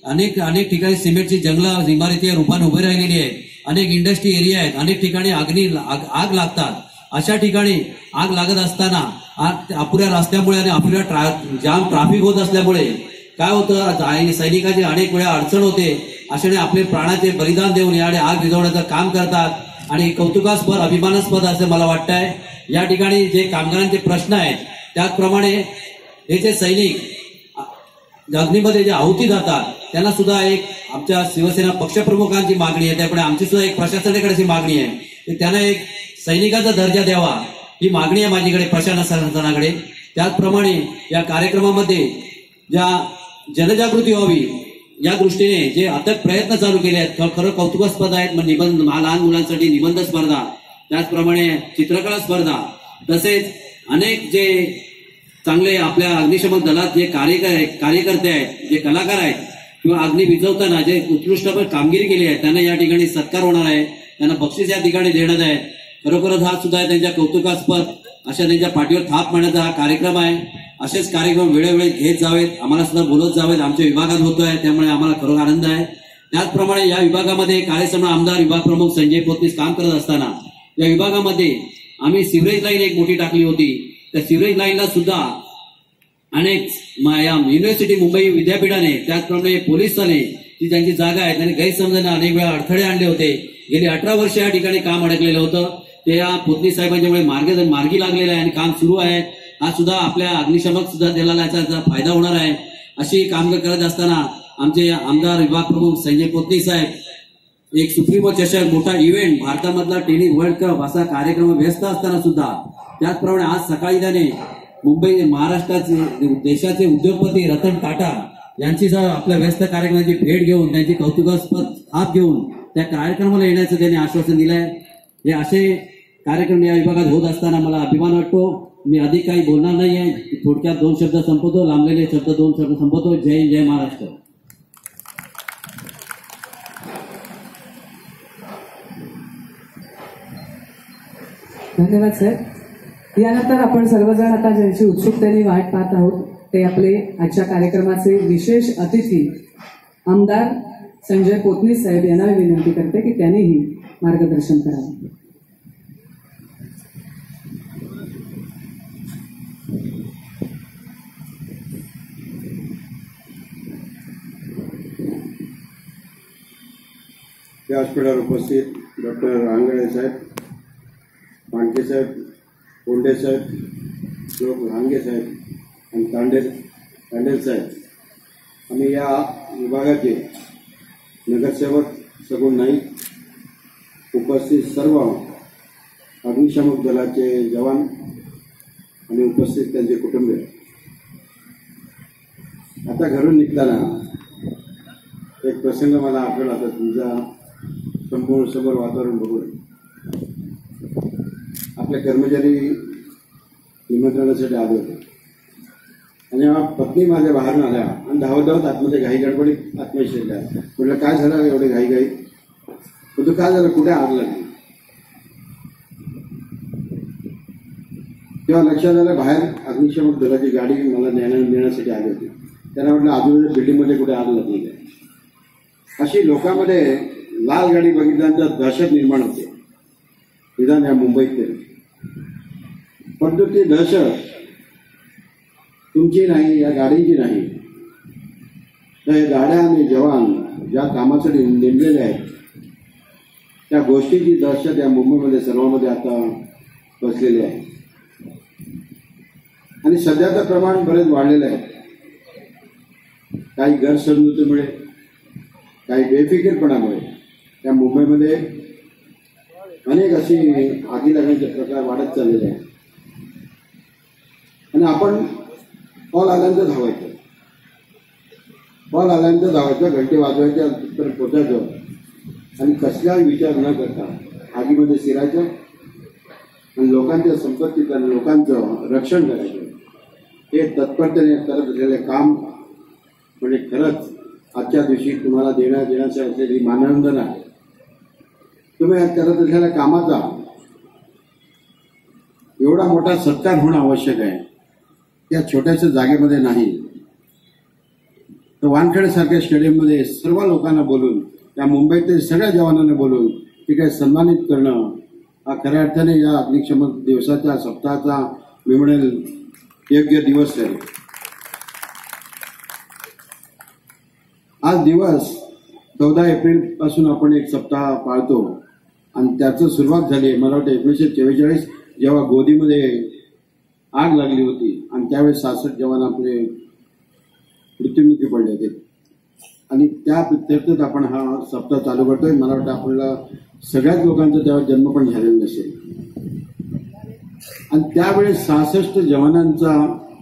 अनेक अनेक ठिकाणी सिमेंटची जंगलं इमारती रूपाने उभे राहिलेली आहेत, अनेक इंडस्ट्री एरिया आहेत, अनेक ठिकाणी अग्नी आग, आग लागतात. अशा ठिकाणी आग लागत असताना आग अपुऱ्या रस्त्यामुळे आणि अपुऱ्या ट्रा, जाम ट्रॅफिक होत असल्यामुळे काय होतं, सैनिकांची अनेक वेळा अडचण होते. अशाने आपले प्राणाचे बलिदान देऊन याकडे आग विझवण्याचं काम करतात आणि कौतुकास्पद अभिमानास्पद असं मला वाटतंय. या ठिकाणी जे कामगारांचे प्रश्न आहेत त्याचप्रमाणे हे जे सैनिक अग्नीमध्ये जे आहुती जातात त्यांना सुद्धा एक आमच्या शिवसेना पक्षप्रमुखांची मागणी आहे, त्यामुळे आमची सुद्धा एक प्रशासनाकडे मागणी आहे की त्यांना एक सैनिकाचा दर्जा द्यावा, ही मागणी आहे माझ्याकडे प्रशासनाकडे. त्याचप्रमाणे या कार्यक्रमामध्ये ज्या जनजागृती व्हावी या दृष्टीने जे अथक प्रयत्न चालू केले आहेत खरं कौतुकास्पद आहेत. मग निबंध लहान मुलांसाठी निबंध स्पर्धा, त्याचप्रमाणे चित्रकला स्पर्धा, तसेच अनेक जे चांगले आपल्या अग्निशमन दलात जे कार्य कार्यकर्ते आहेत, जे कलाकार आहेत किंवा अग्नी विझवताना जे उत्कृष्ट कामगिरी केली आहे त्यांना या ठिकाणी सत्कार होणार आहे, त्यांना बक्षीस या ठिकाणी देण्यात आहे. खरोखरच हा सुद्धा त्यांच्या कौतुकास्पद अशा त्यांच्या पाठीवर थाप मारण्याचा हा कार्यक्रम आहे. असेच कार्यक्रम वेळोवेळी घेत जावेत, आम्हाला सुद्धा बोलत जावेत. आमच्या विभागात होतोय त्यामुळे आम्हाला खरोखर आनंद आहे. त्याचप्रमाणे या विभागामध्ये कार्यसम्राट आमदार विभाग प्रमुख संजय पोतनीस काम करत असताना या विभागामध्ये आम्ही सिवरेज लाईन एक मोठी टाकली होती. त्या सिवरेज लाईनला सुद्धा अनेक युनिव्हर्सिटी मुंबई विद्यापीठाने त्याचप्रमाणे पोलिसांनी ती त्यांची जागा आहे त्यांनी गैरसमजाने अनेक वेळा अडथळे आणले होते. गेली अठरा वर्ष या ठिकाणी काम अडकलेलं होतं, ते या पोतनीस साहेबांच्यामुळे मार्ग मार्गी लागलेलं आहे आणि काम सुरू आहे. हा सुद्धा आपल्या अग्निशमक सुद्धा दलाला याचा फायदा होणार आहे. अशी काम करत असताना आमचे आमदार विभाग प्रमुख संजय पोतनीस साहेब एक सुप्रीमो चषक मोठा इव्हेंट भारतामधला टेनिस वर्ल्ड कप असा कार्यक्रम व्यस्त असताना सुद्धा त्याचप्रमाणे आज सकाळी त्याने मुंबई महाराष्ट्राचे देशाचे उद्योगपती रतन टाटा यांची जर आपल्या व्यस्त कार्यक्रमाची भेट घेऊन त्यांची कौतुकास्पद हात घेऊन त्या कार्यक्रमाला येण्याचं त्यांनी आश्वासन दिलं आहे. हे असे कार्यक्रम या विभागात होत असताना मला अभिमान वाटतो. मी अधिक काही बोलणार नाही आहे, थोडक्यात दोन शब्द संपवतो, लांबलेले शब्द दोन शब्द संपवतो. जय हिंद, जय महाराष्ट्र.
धन्यवाद सर. यानंतर आपण सर्वजण आता ज्यांची उत्सुकतेने वाट पाहत आहोत ते आपले आजच्या कार्यक्रमाचे विशेष अतिथी आमदार संजय पोतनीस साहेब यांना विनंती करते की त्यांनीही मार्गदर्शन करावे.
व्यासपीठावर उपस्थित डॉक्टर रांगडे साहेब, मांडके साहेब, कोंडे साहेब, लोक लांगे साहेब आणि तांडेल तांडेल साहेब आणि या विभागाचे नगरसेवक सगुण नाईक, उपस्थित सर्व अग्निशमक दलाचे जवान आणि उपस्थित त्यांचे कुटुंबीय. आता घरून निघताना एक प्रसंग मला आठवला तर तुमचा संपूर्ण समोर वातावरण बघून आपले कर्मचारी निमंत्रणासाठी आले होते आणि पत्नी माझ्या बाहेरून आल्या आणि धावत धावत आतमध्ये घाई गडबडीत आतमध्ये शिरल्या. म्हटलं काय झालं एवढे घाई घाई? तू काय झालं, कुठे आग लागली? तेव्हा लक्षात आलं बाहेर अग्निशमक दलाची गाडी मला नेण्यासाठी आली होती. त्यांना म्हटलं आजूबाजूच्या बिल्डिंगमध्ये कुठे आग लागली आहे. अशी लोकांमध्ये लाल गाडी बघितल्यानंतर दहशत निर्माण होते, निदान या मुंबईत तरी. परंतु ती दहशत तुमची नाही, या गाडीची नाही, तर या गाड्या आणि जवान ज्या कामासाठी नेमलेले आहेत त्या गोष्टीची दहशत या मुंबईमध्ये सर्वांमध्ये आता बसलेली आहे. आणि सध्याचं प्रमाण बरेच वाढलेलं आहे. काही गैरसमजुतीमुळे, काही बेफिकीरपणामुळे या मुंबईमध्ये अनेक अशी आगी लागण्याचे प्रकार वाढत चाललेले आहेत. आणि आपण कॉल आल्यानंतर धावायचं, कॉल आल्यानंतर धावायचं, घंटे वाजवायच्या तर पोचायचं आणि कसलाही विचार न करता आगीमध्ये शिरायचं आणि लोकांच्या संपत्तीचं आणि लोकांचं रक्षण करायचं. हे तत्परतेने करत असलेले काम म्हणजे खरंच आजच्या दिवशी तुम्हाला देण्या देण्याची असलेली मानवंदना आहे. तुम्ही करत असलेल्या कामाचा एवढा मोठा सत्कार होणं आवश्यक आहे. या छोट्याशा जागेमध्ये नाही, तर वानखेडेसारख्या स्टेडियममध्ये सर्व लोकांना बोलून, त्या मुंबईतील सगळ्या जवानांना बोलून ती काही सन्मानित करणं हा खऱ्या अर्थाने या अग्निशमन दिवसाच्या सप्ताहाचा मी म्हणेल योग्य दिवस आहे. आज दिवस चौदा एप्रिल पासून आपण एक सप्ताह पाळतो आणि त्याचं सुरुवात झाली मला वाटतं एकोणीसशे चव्वेचाळीस जेव्हा गोदीमध्ये आग लागली होती आणि त्यावेळेस सहासष्ट जवान आपले मृत्युमुखी पडले होते आणि त्या प्रित्यर्थात आपण हा सप्ताह चालू करतोय. मला वाटतं आपल्याला सगळ्याच लोकांचा तेव्हा जन्म पण झालेला नसेल आणि त्यावेळेस सहासष्ट जवानांचा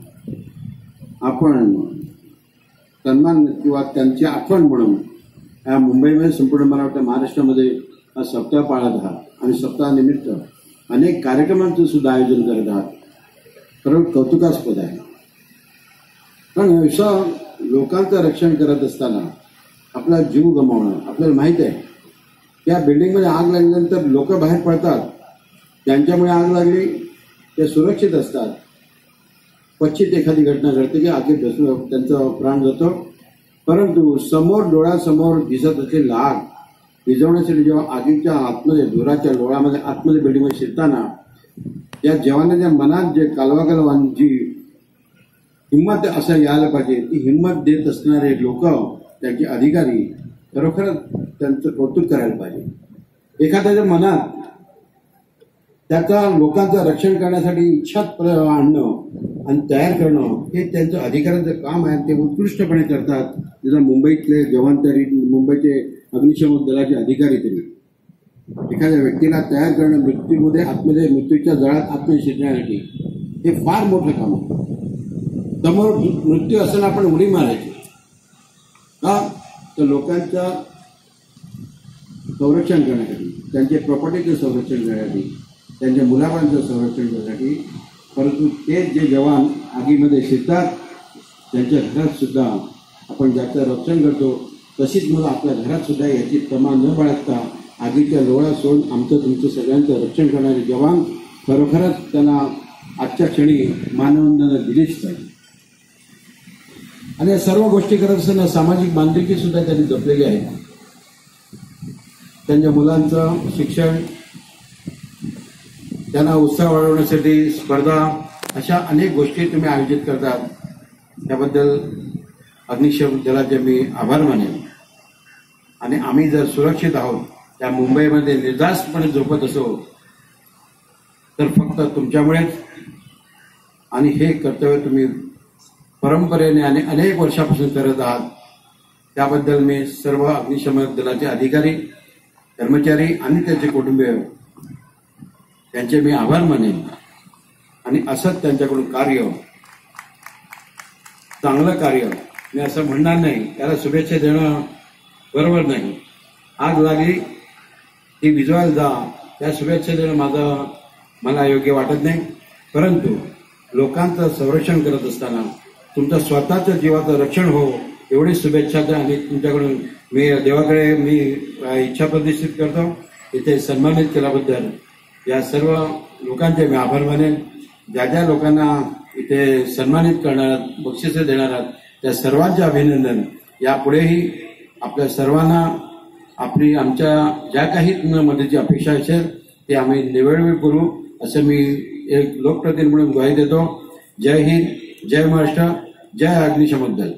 आपण सन्मान किंवा त्यांची आठवण म्हणून या मुंबईमध्ये संपूर्ण मला वाटतं महाराष्ट्रामध्ये हा सप्ताह पाळत आहात आणि सप्ताहानिमित्त अनेक कार्यक्रमांचं सुद्धा आयोजन करत आहात. खरं कौतुकास्पद आहे. पण असं लोकांचं रक्षण करत असताना आपला जीव गमावणं आपल्याला माहित आहे. त्या बिल्डिंगमध्ये आग लागल्यानंतर लोक बाहेर पडतात, त्यांच्यामुळे आग लागली ते सुरक्षित असतात. क्वचित एखादी घटना घडते की आगीत त्यांचा प्राण जातो, परंतु समोर डोळ्यासमोर दिसत असलेली आग विझवण्यासाठी जेव्हा आगीच्या आतमध्ये धुराच्या लोळामध्ये आतमध्ये बिल्डिंगमध्ये शिरताना या जवानाच्या मनात जे कालवाकालवान जी हिंमत असं यायला पाहिजे ती हिंमत देत असणारे लोक त्याचे अधिकारी खरोखरच त्यांचं कौतुक करायला पाहिजे. एखाद्याच्या मनात त्याचा लोकांचं रक्षण करण्यासाठी इच्छा आणणं आणि तयार करणं हे त्यांचं अधिकाऱ्यांचं काम आहे. ते उत्कृष्टपणे करतात. जसं मुंबईतले जवान तरी मुंबईचे अग्निशमन दलाचे अधिकारी तरी एखाद्या व्यक्तीला तयार करणं मृत्यूमध्ये आतमध्ये मृत्यूच्या जळात आतमध्ये शिरण्यासाठी हे फार मोठं काम आहे. समोर मृत्यू असताना आपण उडी मारायची का तर लोकांचं संरक्षण करण्यासाठी, त्यांच्या प्रॉपर्टीचं संरक्षण करण्यासाठी, त्यांच्या मुलाबाळांचं संरक्षण करण्यासाठी. परंतु ते जे जवान आगीमध्ये शिरतात त्यांच्या घरात सुद्धा आपण ज्याचं रक्षण करतो तशीच मग आपल्या घरात सुद्धा याची तमा न बाळगता आगीच्या लोळा सोडून आमचं तुमचं सगळ्यांचं रक्षण करणारे जवान खरोखरच त्यांना आजच्या क्षणी मानवंदना दिलीच पाहिजे. आणि या सर्व गोष्टी करत असताना सामाजिक बांधिलकी सुद्धा त्यांनी जपलेली आहे. त्यांच्या मुलांचं शिक्षण, त्यांना उत्साह वाढवण्यासाठी स्पर्धा, अशा अनेक गोष्टी तुम्ही आयोजित करतात. त्याबद्दल अग्निशमन दलाचे मी आभार मानेन. आणि आम्ही जर सुरक्षित आहोत त्या मुंबईमध्ये निर्धास्तपणे झोपत असो तर फक्त तुमच्यामुळेच. आणि हे कर्तव्य तुम्ही परंपरेने आणि अनेक वर्षापासून करत आहात. त्याबद्दल मी सर्व अग्निशमन दलाचे अधिकारी, कर्मचारी आणि त्याचे कुटुंबीय त्यांचे मी आभार मानेन. आणि असंच त्यांच्याकडून कार्य, चांगलं कार्य, मी असं म्हणणार नाही त्याला शुभेच्छा देणं बरोबर नाही. आग लागली ती विजवायला जा त्या शुभेच्छा देणं माझं मला योग्य वाटत नाही. परंतु लोकांचं संरक्षण करत असताना तुमचं स्वतःचं जीवाचं रक्षण हो एवढी शुभेच्छा द्या. आणि तुमच्याकडून मी देवाकडे मी इच्छा प्रदर्शित करतो. इथे सन्मानित केल्याबद्दल या सर्व लोकांचे मी आभार मानेन. ज्या ज्या लोकांना इथे सन्मानित करणार, बक्षिसे देणार त्या सर्वांचे अभिनंदन. यापुढेही आपल्या सर्वांना आपली आमच्या ज्या काही मदतीची अपेक्षा असेल ते आम्ही निवडणूक करू असं मी एक लोकप्रतिनिधी म्हणून ग्वाही देतो. जय हिंद, जय महाराष्ट्र, जय अग्निशमन दल.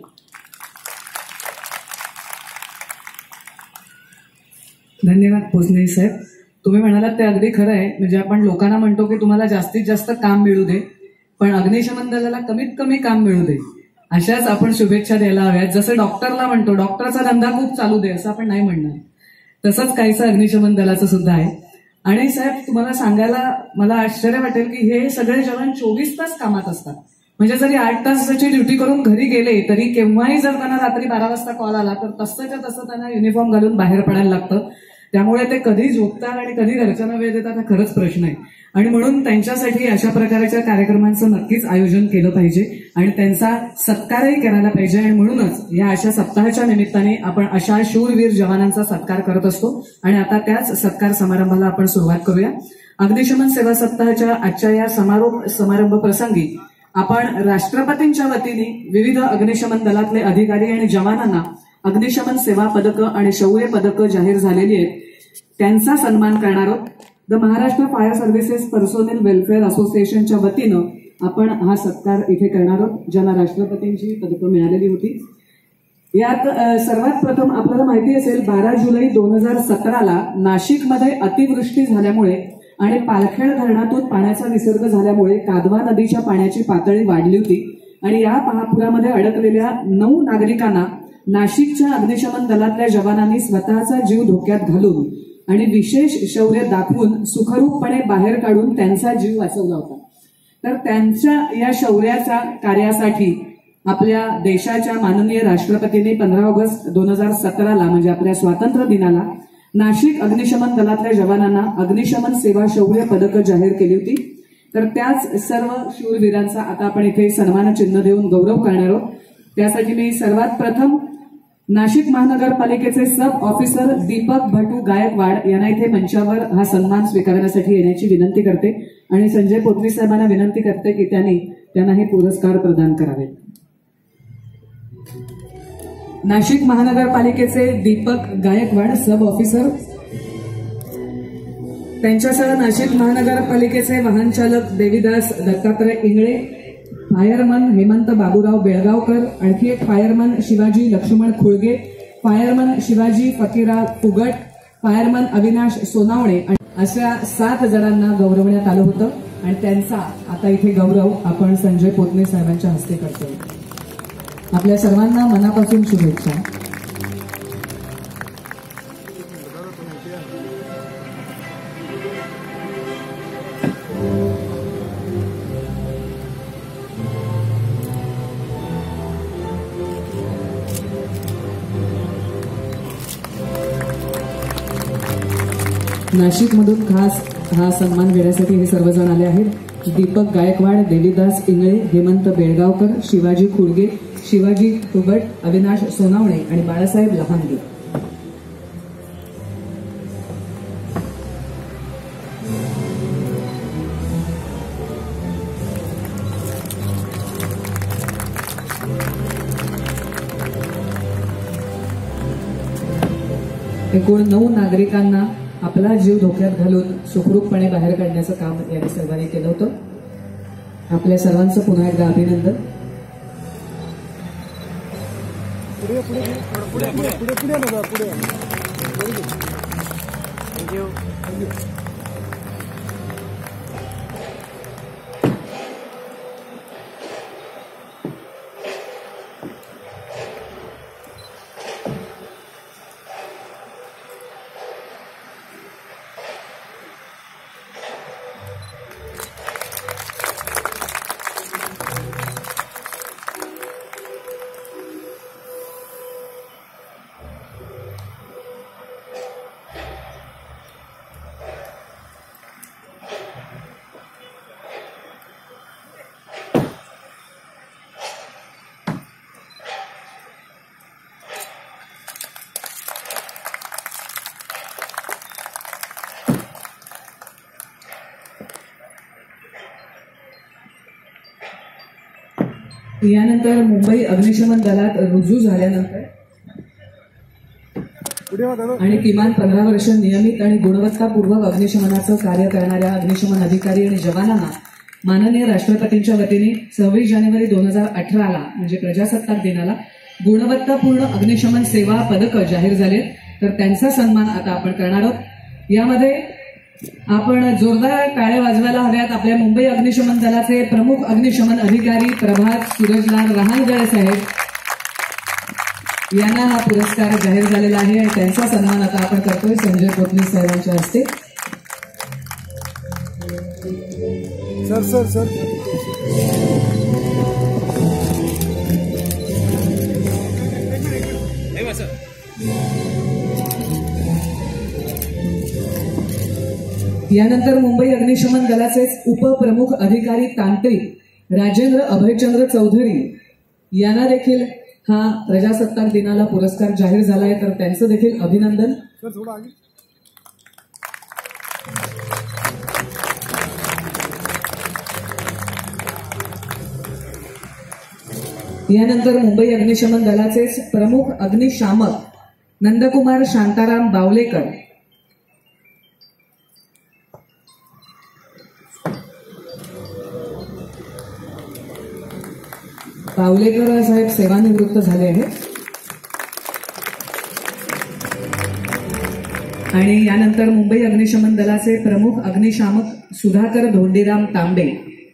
धन्यवाद पोचणे साहेब. तुम्ही म्हणालात ते अगदी खरं आहे. म्हणजे आपण लोकांना म्हणतो की तुम्हाला जास्तीत जास्त काम मिळू दे, पण अग्निशमन दलाला कमीत कमी काम मिळू दे अशाच आपण शुभेच्छा द्यायला हव्यात. जसं डॉक्टरला म्हणतो डॉक्टरचा धंदा खूप चालू दे असं आपण नाही म्हणणार, तसंच काहीसं अग्निशमन दलाचं सुद्धा आहे. आणि साहेब तुम्हाला सांगायला मला आश्चर्य वाटेल की हे सगळे जवान चोवीस तास कामात असतात. म्हणजे जरी आठ तासाची ड्युटी करून घरी गेले तरी केव्हाही जर त्यांना रात्री बारा वाजता कॉल आला तर तसंच्या तसं त्यांना युनिफॉर्म घालून बाहेर पडायला लागतं. त्यामुळे ते कधी झोपतात आणि कधी घरच्यांना वेळ देतात हा खरंच प्रश्न आहे. आणि म्हणून त्यांच्यासाठी अशा प्रकारच्या कार्यक्रमांचं नक्कीच आयोजन केलं पाहिजे आणि त्यांचा सत्कारही करायला पाहिजे. आणि म्हणूनच या अशा सप्ताहाच्या निमित्ताने आपण अशा शूरवीर जवानांचा सत्कार करत असतो. आणि आता त्याच सत्कार समारंभाला आपण सुरुवात करूया. अग्निशमन सेवा सप्ताहाच्या आजच्या या समारोप समारंभ प्रसंगी आपण राष्ट्रपतींच्या वतीने विविध अग्निशमन दलातले अधिकारी आणि जवानांना अग्निशमन सेवा पदकं आणि शौर्य पदकं जाहीर झालेली आहेत, त्यांचा सन्मान करणार आहोत. The Maharashtra fire services personnel welfare असोसिएशनच्या वतीनं आपण हा सत्कार इथे करणार आहोत, ज्यांना राष्ट्रपतींची पदकं मिळालेली होती. यात सर्वात प्रथम आपल्याला माहिती असेल, बारा जुलै दोन हजार सतराला नाशिकमध्ये अतिवृष्टी झाल्यामुळे आणि पालखेड धरणातून पाण्याचा विसर्ग झाल्यामुळे कादवा नदीच्या पाण्याची पातळी वाढली होती आणि या महापुरामध्ये अडकलेल्या नऊ नागरिकांना नाशिकच्या अग्निशमन दलातल्या जवानांनी स्वतःचा जीव धोक्यात घालून आणि विशेष शौर्य दाखवून सुखरूपपणे बाहेर काढून त्यांचा जीव वाचवला होता. तर त्यांच्या या शौर्याच्या कार्यासाठी आपल्या देशाच्या माननीय राष्ट्रपतींनी पंधरा ऑगस्ट दोन हजार सतराला म्हणजे आपल्या स्वातंत्र्य दिनाला नाशिक अग्निशमन दलातल्या जवानांना अग्निशमन सेवा शौर्य पदकं जाहीर केली होती. तर त्याच सर्व शूरवीरांचा आता आपण इथे सन्मान चिन्ह देऊन गौरव करणार आहोत. त्यासाठी मी सर्वात प्रथम नाशिक महानगरपालिकेचे सब ऑफिसर दीपक भटू गायकवाड यांना इथे मंचावर हा सन्मान स्वीकारण्यासाठी येण्याची विनंती करते आणि संजय पोतनी साहेबांना विनंती करते की त्यांनी त्यांना हे पुरस्कार प्रदान करावेत. नाशिक महानगरपालिकेचे दीपक गायकवाड सब ऑफिसर, त्यांच्यासह नाशिक महानगरपालिकेचे वाहन चालक देवीदास दत्तात्रय इंगळे, फायरमन हेमंत बाबूराव बेळगावकर, आणखी एक fireman Shivaji Laxman Khulge, fireman Shivaji Fakira Phugat, fireman Avinash Sonawane अशा सात जणांना गौरवण्यात आलं होतं आणि त्यांचा आता इथे गौरव आपण संजय पोतने साहेबांच्या हस्ते करतोय. आपल्या सर्वांना मनापासून शुभेच्छा. नाशिकमधून खास हा सन्मान घेण्यासाठी हे सर्वजण आले आहेत. दीपक गायकवाड, देवीदास इंगळे, हेमंत बेळगावकर, शिवाजी खुळगे, शिवाजी फुगट, अविनाश सोनावणे आणि बाळासाहेब लहानगे. एकूण नऊ नागरिकांना आपला जीव धोक्यात घालून सुखरूपपणे बाहेर काढण्याचं काम यांनी सर्वांनी केलं होतं. आपल्या सर्वांचं पुन्हा एकदा अभिनंदन.
पुढे पुढे पुढे पुढे पुढे पुढे पुढे पुढे थँक्यू.
यानंतर मुंबई अग्निशमन दलात रुजू झाल्यानंतर आणि किमान पंधरा वर्ष नियमित आणि गुणवत्तापूर्वक अग्निशमनाचं कार्य करणाऱ्या अग्निशमन अधिकारी आणि जवानांना माननीय राष्ट्रपतींच्या वतीने सव्वीस जानेवारी दोन हजार अठराला म्हणजे प्रजासत्ताक दिनाला गुणवत्तापूर्ण अग्निशमन सेवा पदकं जाहीर झालेत. तर त्यांचा सन्मान आता आपण करणार आहोत. यामध्ये आपण जोरदार टाळ्या वाजवायला हव्यात. आपल्या मुंबई अग्निशमन दलाचे प्रमुख अग्निशमन अधिकारी प्रभात सूरजलाल रहांगडे साहेब यांना हा पुरस्कार जाहीर झालेला आहे आणि त्यांचा सन्मान आता आपण करतोय संजय पोतनी साहेबांच्या हस्ते.
सर सर सर
यानंतर मुंबई अग्निशमन दलाचे उपप्रमुख अधिकारी तांत्रिक राजेंद्र अभयचंद्र चौधरी यांना देखील हा प्रजासत्ताक दिनाला पुरस्कार जाहीर झाला आहे. तर त्यांचं देखील अभिनंदन.
सर थोडा आगे.
यानंतर मुंबई अग्निशमन दलाचे प्रमुख अग्निशामक नंदकुमार शांताराम बावलेकर, बावलेकर साहेब सेवानिवृत्त झाले आहेत. आणि यानंतर मुंबई अग्निशमन दलाचे प्रमुख अग्निशामक सुधाकर धोंडीराम तांबे,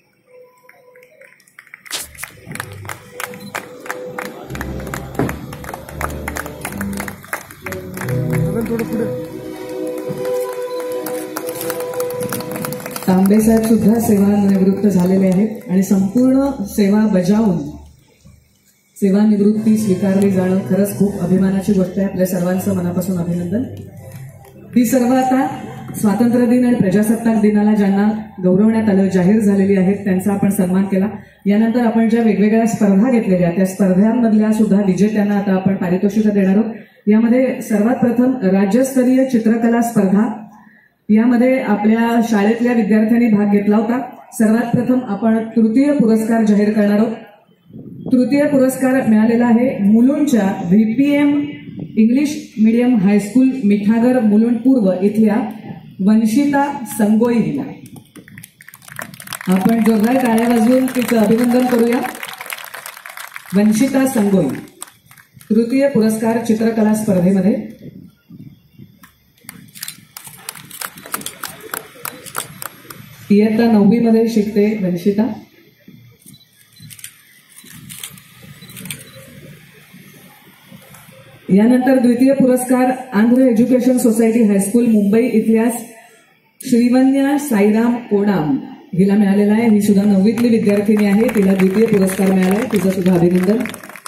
तांबे साहेब सुद्धा सेवानिवृत्त झालेले आहेत. आणि संपूर्ण सेवा बजावून सेवानिवृत्ती स्वीकारली जाणं खरंच खूप अभिमानाची गोष्ट आहे. आपल्या सर्वांचं मनापासून अभिनंदन. ही सर्व आता स्वातंत्र्य दिन आणि प्रजासत्ताक दिनाला ज्यांना गौरवण्यात आलं, जाहीर झालेली आहेत, त्यांचा आपण सन्मान केला. यानंतर आपण ज्या वेगवेगळ्या स्पर्धा घेतलेल्या त्या स्पर्धांमधल्या सुद्धा विजेत्यांना आता आपण पारितोषिकं देणार आहोत. यामध्ये सर्वात प्रथम राज्यस्तरीय चित्रकला स्पर्धा, यामध्ये आपल्या शाळेतल्या विद्यार्थ्यांनी भाग घेतला होता. सर्वात प्रथम आपण तृतीय पुरस्कार जाहीर करणार आहोत. तृतीय पुरस्कार मिळालेला आहे मुलुंडच्या VPM English medium high school Mithagar Mulund पूर्व इथल्या वंशिता संगोई हिला. आपण जोरदार टाळ्या वाजवून तिचं अभिनंदन करूया. वंशिता संगोई तृतीय पुरस्कार चित्रकला स्पर्धेमध्ये. इयत्ता नववी मध्ये शिकते वंशिता. यानंतर द्वितीय पुरस्कार Andhra education society high school Mumbai इथल्या श्रीवन्या साईराम कोडाम हिला मिळालेला आहे. ही सुद्धा नववीतली विद्यार्थिनी आहे. तिला द्वितीय पुरस्कार मिळाला आहे. तिचं सुद्धा अभिनंदन.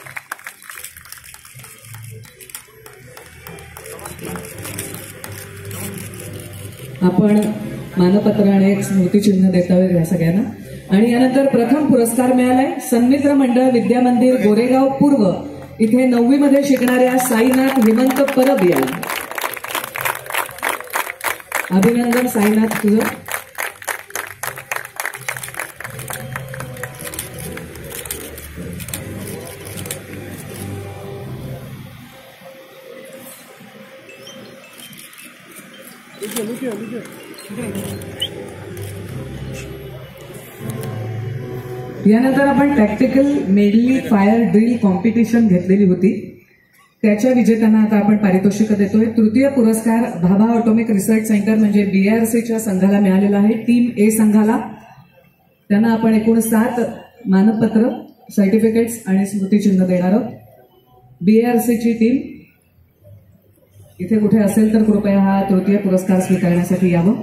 आपण मानपत्र आणि एक स्मृतिचिन्ह देत आहोत या सगळ्यांना. आणि यानंतर प्रथम पुरस्कार मिळालाय सन्मित्र मंडळ विद्या मंदिर गोरेगाव पूर्व इथे नववी मध्ये शिकणाऱ्या साईनाथ हेमंत परब याला. अभिनंदन साईनाथ तुझं. यानंतर आपण tactical medley fire drill competition घेतलेली होती. त्याच्या विजेत्यांना आता आपण पारितोषिक देतोय. तृतीय पुरस्कार भाभा ऑटोमिक रिसर्च सेंटर म्हणजे बीआरसीच्या संघाला मिळालेला आहे. टीम ए संघाला त्यांना आपण एकूण सात मानपत्र, सर्टिफिकेट्स आणि स्मृतिचिन्ह देणार आहोत. बीआरसीची टीम इथे कुठे असेल तर कृपया हा तृतीय पुरस्कार स्वीकारण्यासाठी यावं.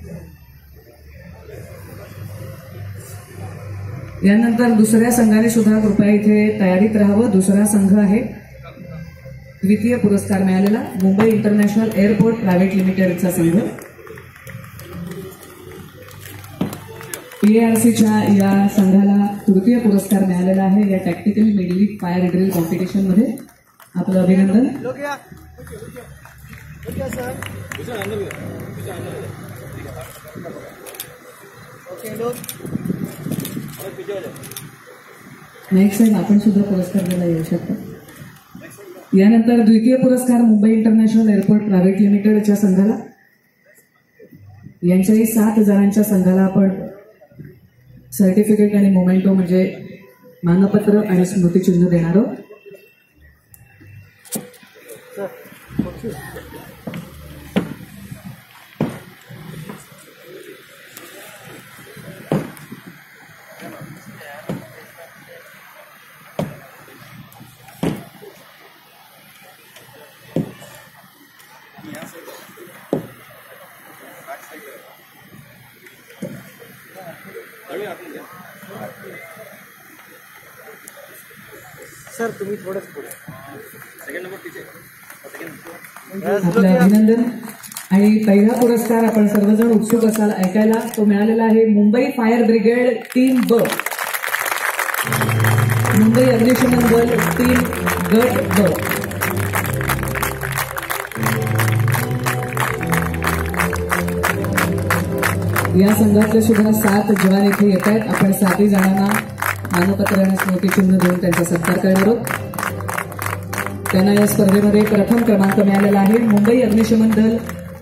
यानंतर दुसऱ्या संघाने सुद्धा कृपया इथे तयारीत राहावं. दुसरा संघ आहे द्वितीय पुरस्कार मिळालेला मुंबई इंटरनॅशनल एअरपोर्ट प्रायव्हेट लिमिटेडचा संघ. पीएआरसीच्या या संघाला तृतीय पुरस्कार मिळालेला आहे या tactical medley fire drill competition मध्ये. आपलं अभिनंदन. नाईक साहेब आपण सुद्धा पुरस्कार द्यायला येऊ शकता. यानंतर द्वितीय पुरस्कार मुंबई इंटरनॅशनल एअरपोर्ट प्रायव्हेट लिमिटेडच्या संघाला. यांच्याही सात जणांच्या संघाला आपण सर्टिफिकेट आणि मोमेंटो म्हणजे मानपत्र आणि स्मृतिचिन्ह देणार आहोत.
सर तुम्ही थोडंच पुढे.
आपलं अभिनंदन. आणि पहिला पुरस्कार आपण सर्वजण उत्सुक असाल ऐकायला, तो मिळालेला आहे मुंबई फायर ब्रिगेड टीम ब, मुंबई अग्निशमन दल टीम गट ब. या संघातले सुद्धा सात जवान इथे येत आहेत. आपण सातही जणांना मानपत्र आणि स्मृतिचिन्ह देऊन त्यांचा सत्कार करणार आहोत. त्यांना या स्पर्धेमध्ये प्रथम क्रमांक मिळालेला आहे. मुंबई अग्निशमन दल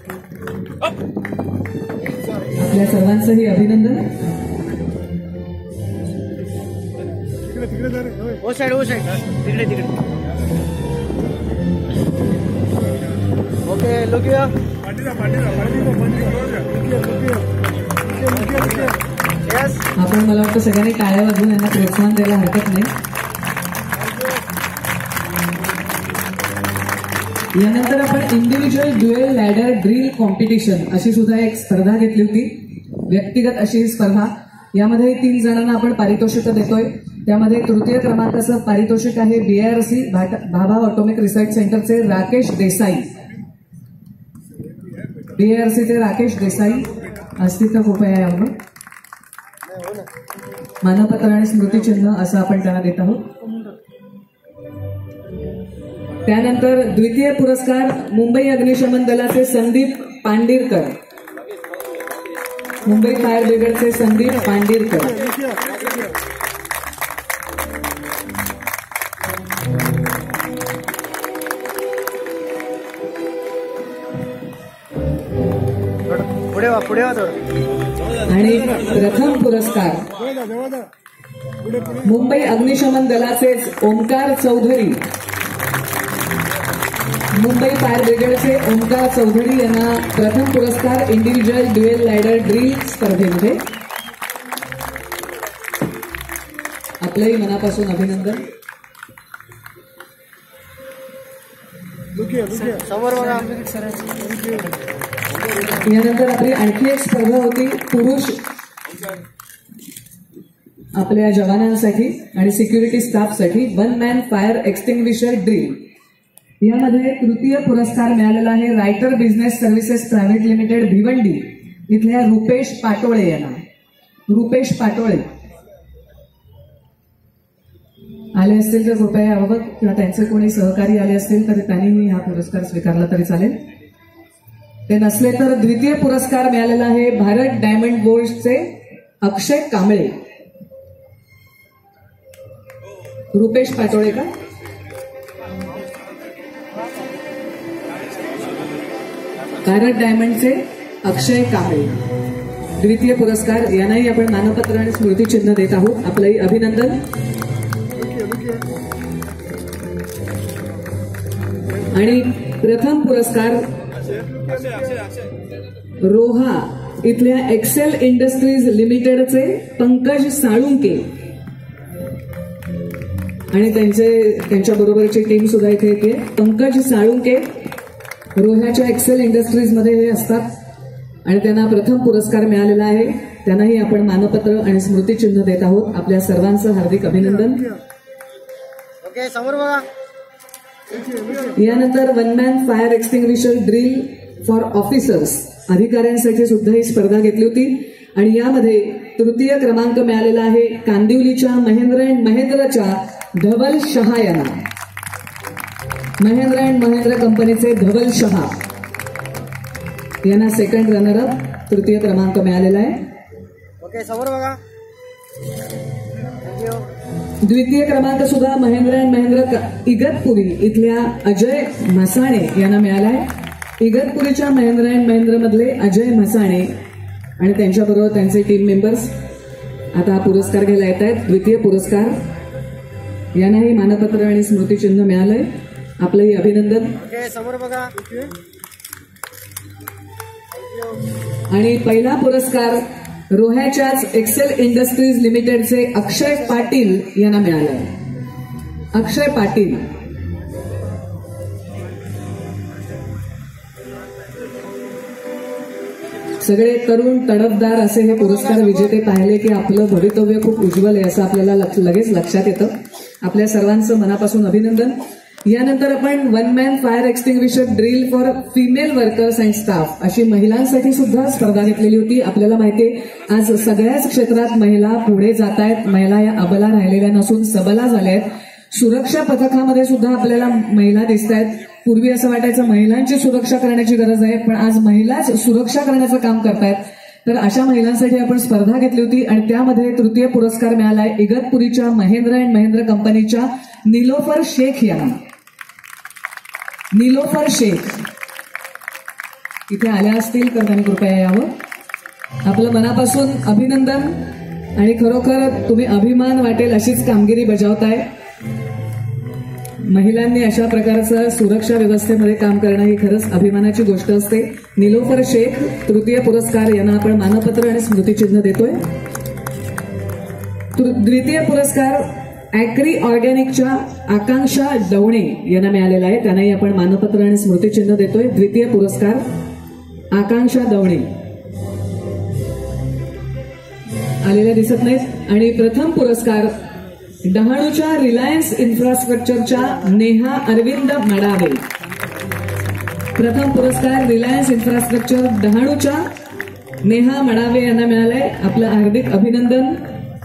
आपल्या सर्वांचंही अभिनंदन.
ओ साइड ओ साइड तिकडे तिकडे. Okay look here. यस.
आपण मला वाटतं सगळ्यांनी टाळ्या वाजवून यांना प्रोत्साहन द्यायला हरकत नाही. यानंतर आपण individual dual ladder drill competition अशी सुद्धा एक स्पर्धा घेतली होती. व्यक्तिगत अशी ही स्पर्धा. यामध्ये तीन जणांना आपण पारितोषिक देतोय. त्यामध्ये तृतीय क्रमांकाचं पारितोषिक आहे बीआयआरसी भाभा ऑटोमिक रिसर्च सेंटरचे राकेश देसाई. बीआयआरसीचे राकेश देसाई असतील तर कृपया यावं. मानपत्र आणि स्मृतिचिन्ह असं आपण त्यांना देत आहोत. त्यानंतर द्वितीय पुरस्कार मुंबई अग्निशमन दलाचे संदीप पांडिरकर. मुंबई फायर ब्रिगेडचे संदीप पांडिरकर.
पुढे वा पुढे वा थोडं.
आणि प्रथम पुरस्कार मुंबई अग्निशमन दलाचेच ओमकार चौधरी. मुंबई फायर ब्रिगेडचे ओमकार चौधरी यांना प्रथम पुरस्कार इंडिव्हिज्युअल ड्युएल लॅडर ड्रिल स्पर्धेमध्ये. आपलंही मनापासून अभिनंदन.
समोर बघा.
यानंतर आपली आणखी एक स्पर्धा होती पुरुष आपल्या जवानांसाठी आणि सिक्युरिटी स्टाफसाठी one man fire extinguisher drill. यामध्ये तृतीय पुरस्कार मिळालेला आहे Writer Business Services Private Limited Bhiwandi इथल्या रुपेश पाटोळे यांना. रुपेश पाटोळे आले असतील तर कृपया याबाबत किंवा त्यांचे कोणी सहकारी आले असतील तर त्यांनीही हा पुरस्कार स्वीकारला तरी चालेल. ते नसले तर द्वितीय पुरस्कार मिळालेला आहे भारत डायमंड बोर्डचे अक्षय कांबळे. रुपेश पाटोळे का? भारत डायमंडचे अक्षय कांबळे द्वितीय पुरस्कार. यांनाही आपण मानपत्र आणि स्मृतिचिन्ह देत आहोत. आपलंही अभिनंदन. आणि प्रथम पुरस्कार रोहा इथल्या एक्सेल इंडस्ट्रीज लिमिटेडचे पंकज साळुंके आणि त्यांचे त्यांच्या बरोबरची टीम सुद्धा इथे येते. पंकज साळुंके रोह्याच्या एक्सेल इंडस्ट्रीजमध्ये हे असतात आणि त्यांना प्रथम पुरस्कार मिळालेला आहे. त्यांनाही आपण मानपत्र आणि स्मृतिचिन्ह देत आहोत. आपल्या सर्वांचं हार्दिक अभिनंदन.
ओके समोर बघा.
यानंतर one man fire extinguisher drill for officers अधिकाऱ्यांसाठी सुद्धा ही स्पर्धा घेतली होती आणि यामध्ये तृतीय क्रमांक मिळालेला आहे कांदिवलीच्या महेंद्र अँड महेंद्रच्या धवल शहा यांना. महेंद्र अँड महेंद्र कंपनीचे धवल शहा यांना सेकंड रनरअप तृतीय क्रमांक मिळालेला आहे.
ओके समोर बघा. थँक्यू.
द्वितीय क्रमांक सुद्धा महेंद्र अँड महेंद्र इगतपुरी इथल्या अजय म्हसाणे यांना मिळाला आहे. इगतपुरीच्या महेंद्र अँड महेंद्र मधले अजय म्हसाणे आणि त्यांच्याबरोबर त्यांचे टीम मेंबर्स आता हा पुरस्कार घ्यायला येत आहेत. द्वितीय पुरस्कार यांनाही मानपत्र आणि स्मृतिचिन्ह मिळालंय. आपलंही अभिनंदन.
ओके समोर बघा.
आणि पहिला पुरस्कार रोह्याच्याच एक्सेल इंडस्ट्रीज लिमिटेडचे अक्षय पाटील यांना मिळालाय. अक्षय पाटील सगळे तरुण तडफदार असे हे पुरस्कार विजेते पाहिले की आपलं भवितव्य खूप उज्ज्वल आहे असं आपल्याला लगेच लक्षात येतं. आपल्या सर्वांचं मनापासून अभिनंदन. यानंतर आपण one man fire extinguisher drill for female workers and staff अशी महिलांसाठी सुद्धा स्पर्धा घेतलेली होती. आपल्याला माहितीये आज सगळ्याच क्षेत्रात महिला पुढे जात आहेत. महिला या अबला राहिलेल्या नसून सबला झाल्या आहेत. सुरक्षा पथकामध्ये सुद्धा आपल्याला महिला दिसत आहेत. पूर्वी असं वाटायचं महिलांची सुरक्षा करण्याची गरज आहे पण आज महिलाच सुरक्षा करण्याचं काम करतायत. तर अशा महिलांसाठी आपण स्पर्धा घेतली होती आणि त्यामध्ये तृतीय पुरस्कार मिळालाय इगतपुरीच्या महेंद्र अँड महेंद्र कंपनीच्या निलोफर शेख यांना. निलोफर शेख इथे आल्या असतील तर त्यांनी कृपया यावं. आपलं मनापासून अभिनंदन आणि खरोखर तुम्ही अभिमान वाटेल अशीच कामगिरी बजावताय. महिलांनी अशा प्रकारचं सुरक्षा व्यवस्थेमध्ये काम करणं ही खरंच अभिमानाची गोष्ट असते. निलोफर शेख तृतीय पुरस्कार यांना आपण मानपत्र आणि स्मृतिचिन्ह देतोय. द्वितीय पुरस्कार ॲग्री ऑर्गॅनिकच्या आकांक्षा डवणे यांना मिळालेला आहे. त्यांनाही आपण मानपत्र आणि स्मृतिचिन्ह देतोय. द्वितीय पुरस्कार आकांक्षा डवणे आलेल्या दिसत नाहीत. आणि प्रथम पुरस्कार डहाणूच्या रिलायन्स इन्फ्रास्ट्रक्चरच्या नेहा अरविंद मडावे. प्रथम पुरस्कार रिलायन्स इन्फ्रास्ट्रक्चर डहाणूच्या नेहा मडावे यांना मिळालाय. आपलं हार्दिक अभिनंदन.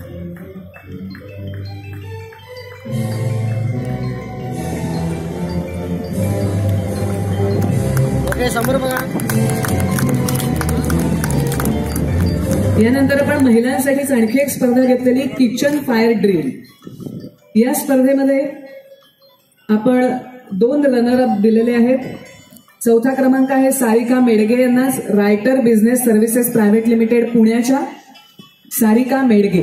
समोर बघा.
यानंतर आपण महिलांसाठीच आणखी एक स्पर्धा घेतलेली किचन फायर ड्रिल. या स्पर्धेमध्ये आपण दोन रनरअप दिलेले आहेत. चौथा क्रमांक आहे सारिका मेडगे यांना, Writer Business Services Private Limited पुण्याच्या सारिका मेडगे.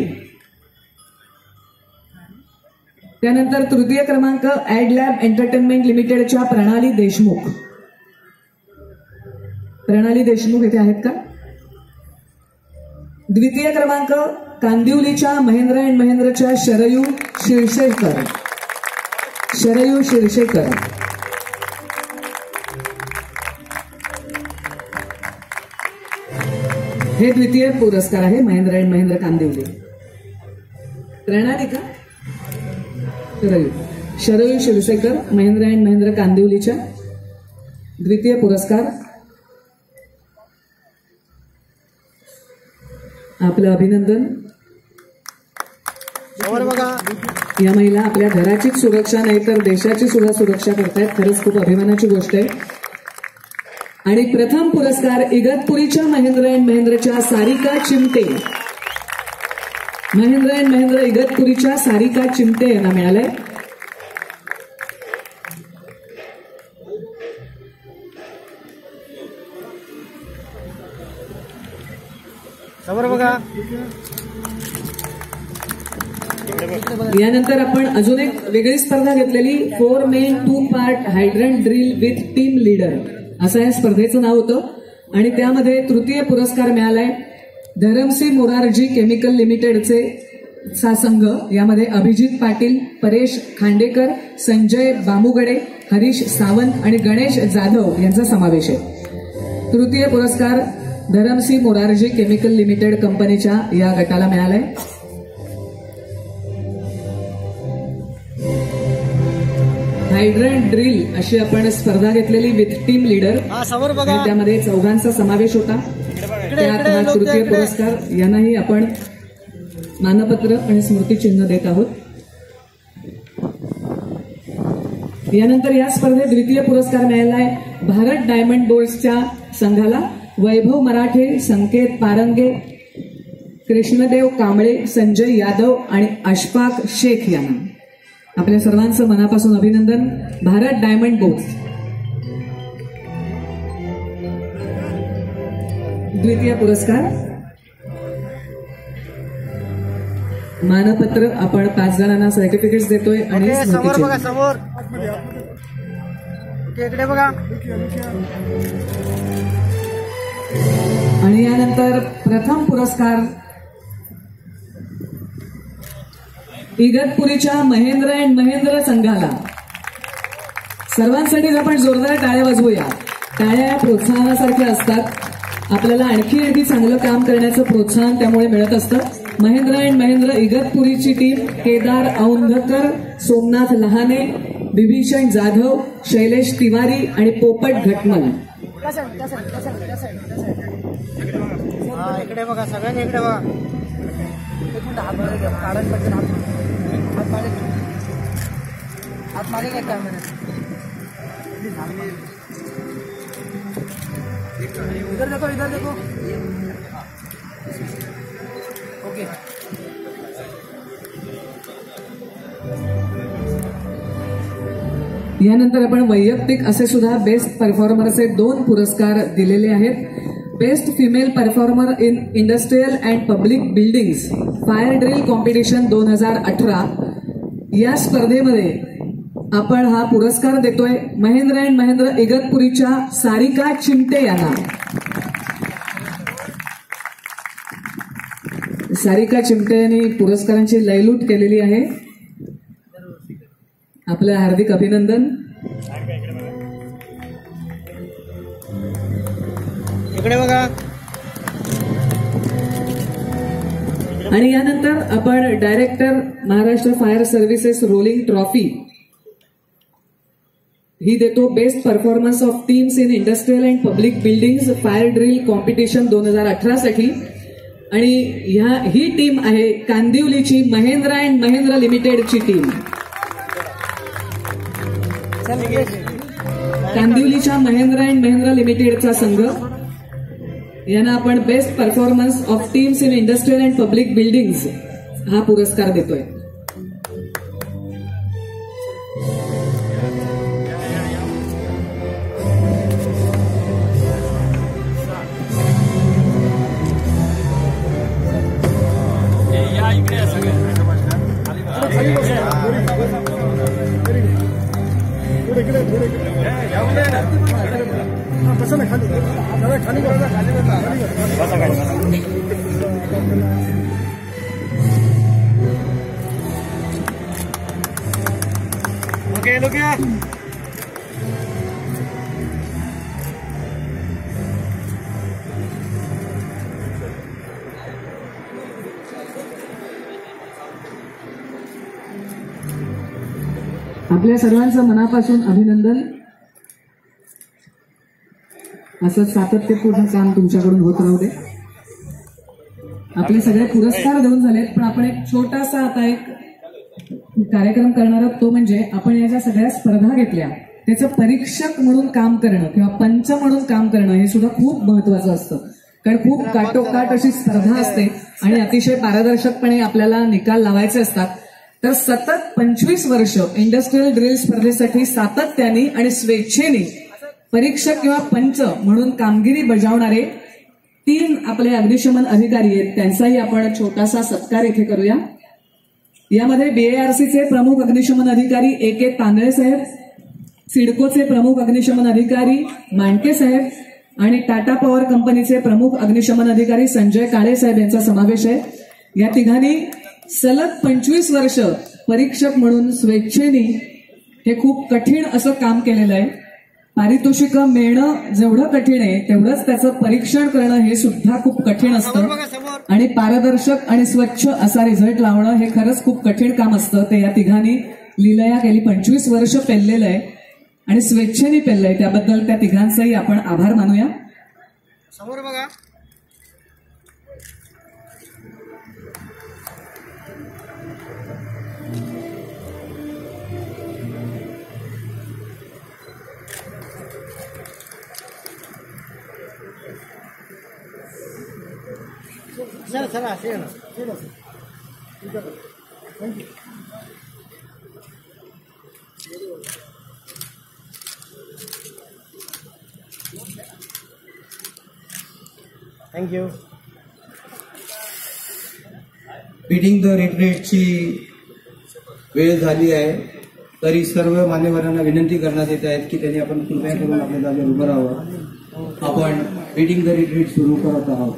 त्यानंतर तृतीय क्रमांक ऍड लॅब एंटरटेनमेंट लिमिटेडच्या प्रणाली देशमुख. प्रणाली देशमुख इथे आहेत का? द्वितीय क्रमांक कांदिवलीच्या महेंद्र अँड महेंद्रच्या शरयू शिरशेकर. शरयू शिरशेकर. हे द्वितीय पुरस्कार आहे महेंद्र अँड महेंद्र कांदिवली. प्रणाली का? शरयू शरयू शिरशेकर महेंद्र अँड महेंद्र कांदिवलीच्या द्वितीय पुरस्कार. आपलं अभिनंदन. या महिला आपल्या घराचीच सुरक्षा नाही तर देशाची सुद्धा सुरक्षा करतायत. खरंच खूप अभिमानाची गोष्ट आहे. आणि प्रथम पुरस्कार इगतपुरीच्या महेंद्र अँड महेंद्रच्या सारिका चिमटे. महेंद्र अँड महेंद्र इगतपुरीच्या सारिका चिमटे यांना मिळालाय.
समोर बघा.
यानंतर आपण अजून एक वेगळी स्पर्धा घेतलेली four men two part hydrant drill with team leader असं या स्पर्धेचं नाव होतं. आणि त्यामध्ये तृतीय पुरस्कार मिळालाय धरमसी मोरारजी केमिकल लिमिटेडचे चा संघ. यामध्ये अभिजित पाटील, परेश खांडेकर, संजय बामुगडे, हरीश सावंत आणि गणेश जाधव यांचा समावेश आहे. तृतीय पुरस्कार धरमसी मोरारजी केमिकल लिमिटेड कंपनीच्या या गटाला मिळालाय. हायड्रंट ड्रिल अशी आपण स्पर्धा घेतलेली विथ टीम लीडर. त्यामध्ये चौघांचा समावेश होता. त्यात हा तृतीय पुरस्कार यांनाही आपण मानपत्र आणि स्मृतिचिन्ह देत आहोत. यानंतर या स्पर्धेत द्वितीय पुरस्कार मिळालाय भारत डायमंड बोर्ड्सच्या संघाला. वैभव मराठे, संकेत पारंगे, कृष्णदेव कांबळे, संजय यादव आणि अशफाक शेख यांना. आपल्या सर्वांचं मनापासून अभिनंदन. भारत डायमंड बोर्ड्स द्वितीय पुरस्कार. मानपत्र आपण पाच जणांना सर्टिफिकेट्स देतोय आणि
समोर बघा. समोर इकडे बघा.
आणि यानंतर प्रथम पुरस्कार इगतपुरीच्या महेंद्र अँड महेंद्र संघाला. सर्वांसाठी आपण जोरदार टाळ्या वाजवूया. टाळ्या या प्रोत्साहनासारख्या असतात. आपल्याला आणखी आणखी चांगलं काम करण्याचं प्रोत्साहन त्यामुळे मिळत असतं. महेंद्र अँड महेंद्र इगतपुरीची टीम केदार औंधकर, सोमनाथ लहाने, बिभीषण जाधव, शैलेश तिवारी आणि पोपट घटमल.
इकडे बघा. सगळ्यांनी इकडे बघा. हात मारे काय कॅमेरा. इधर देखो, इधर देखो. ओके.
यानंतर आपण वैयक्तिक असे सुद्धा बेस्ट परफॉर्मरचे दोन पुरस्कार दिलेले आहेत. Best female performer in industrial and public buildings fire drill competition दोन हजार अठरा या स्पर्धेमध्ये आपण हा पुरस्कार देतोय महेंद्र अँड महेंद्र इगतपुरीच्या सारिका चिमटे यांना. सारिका चिमटे यांनी पुरस्कारांची लयलूट केलेली आहे. आपलं हार्दिक अभिनंदन.
इकडे बघा.
आणि यानंतर आपण director Maharashtra fire services rolling trophy ही देतो best performance of teams in industrial and public buildings fire drill competition दोन हजार अठरा साठी. आणि ह्या ही टीम आहे कांदिवलीची महेंद्र अँड महेंद्र लिमिटेडची टीम. कांदिवलीच्या महेंद्र अँड महेंद्र लिमिटेडचा संघ यांना आपण best performance of teams in industrial and public buildings हा पुरस्कार देतोय.
ओके लोक या.
आपल्या सर्वांचं मनापासून अभिनंदन. असं सातत्यपूर्ण काम तुमच्याकडून होत राहू दे. आपले सगळे पुरस्कार देऊन झालेत, पण आपण एक छोटासा आता एक कार्यक्रम करणार आहोत. तो म्हणजे आपण या ज्या सगळ्या स्पर्धा घेतल्या त्याचं परीक्षक म्हणून काम करणं किंवा पंच म्हणून काम करणं हे सुद्धा खूप महत्वाचं असतं. कारण खूप काटोकाट अशी स्पर्धा असते आणि अतिशय पारदर्शकपणे आपल्याला निकाल लावायचे असतात. तर सतत पंचवीस वर्ष इंडस्ट्रियल ड्रिल स्पर्धेसाठी सातत्याने आणि स्वेच्छेने परीक्षक किंवा पंच म्हणून कामगिरी बजावणारे तीन आपले अग्निशमन अधिकारी आहेत. त्यांचाही आपण छोटासा सत्कार इथे करूया. यामध्ये बीएआरसीचे प्रमुख अग्निशमन अधिकारी ए के तांदळे साहेब, सिडकोचे प्रमुख अग्निशमन अधिकारी मांडके साहेब आणि टाटा पॉवर कंपनीचे प्रमुख अग्निशमन अधिकारी संजय काळे साहेब यांचा समावेश आहे. या तिघांनी सलग पंचवीस वर्ष परीक्षक म्हणून स्वेच्छेने हे खूप कठीण असं काम केलेलं आहे. पारितोषिकं मिळणं जेवढं कठीण आहे तेवढंच त्याचं परीक्षण करणं हे सुद्धा खूप कठीण असतं. आणि पारदर्शक आणि स्वच्छ असा रिझल्ट लावणं हे खरंच खूप कठीण काम असतं. ते या तिघांनी लीलया गेली पंचवीस वर्ष पेललेलं आहे आणि स्वेच्छेने पेललंय. त्याबद्दल त्या तिघांचाही आपण आभार मानूया.
समोर बघा. सर सर असे ना. थँक्यू.
बिडिंग द रिट्रीटची वेळ झाली आहे, तरी सर्व मान्यवरांना विनंती करण्यात येत आहेत की त्यांनी आपण कृपया करून आपल्या जागेवर उभं राहावं. आपण बिडिंग द रिट्रीट सुरू करत आहोत.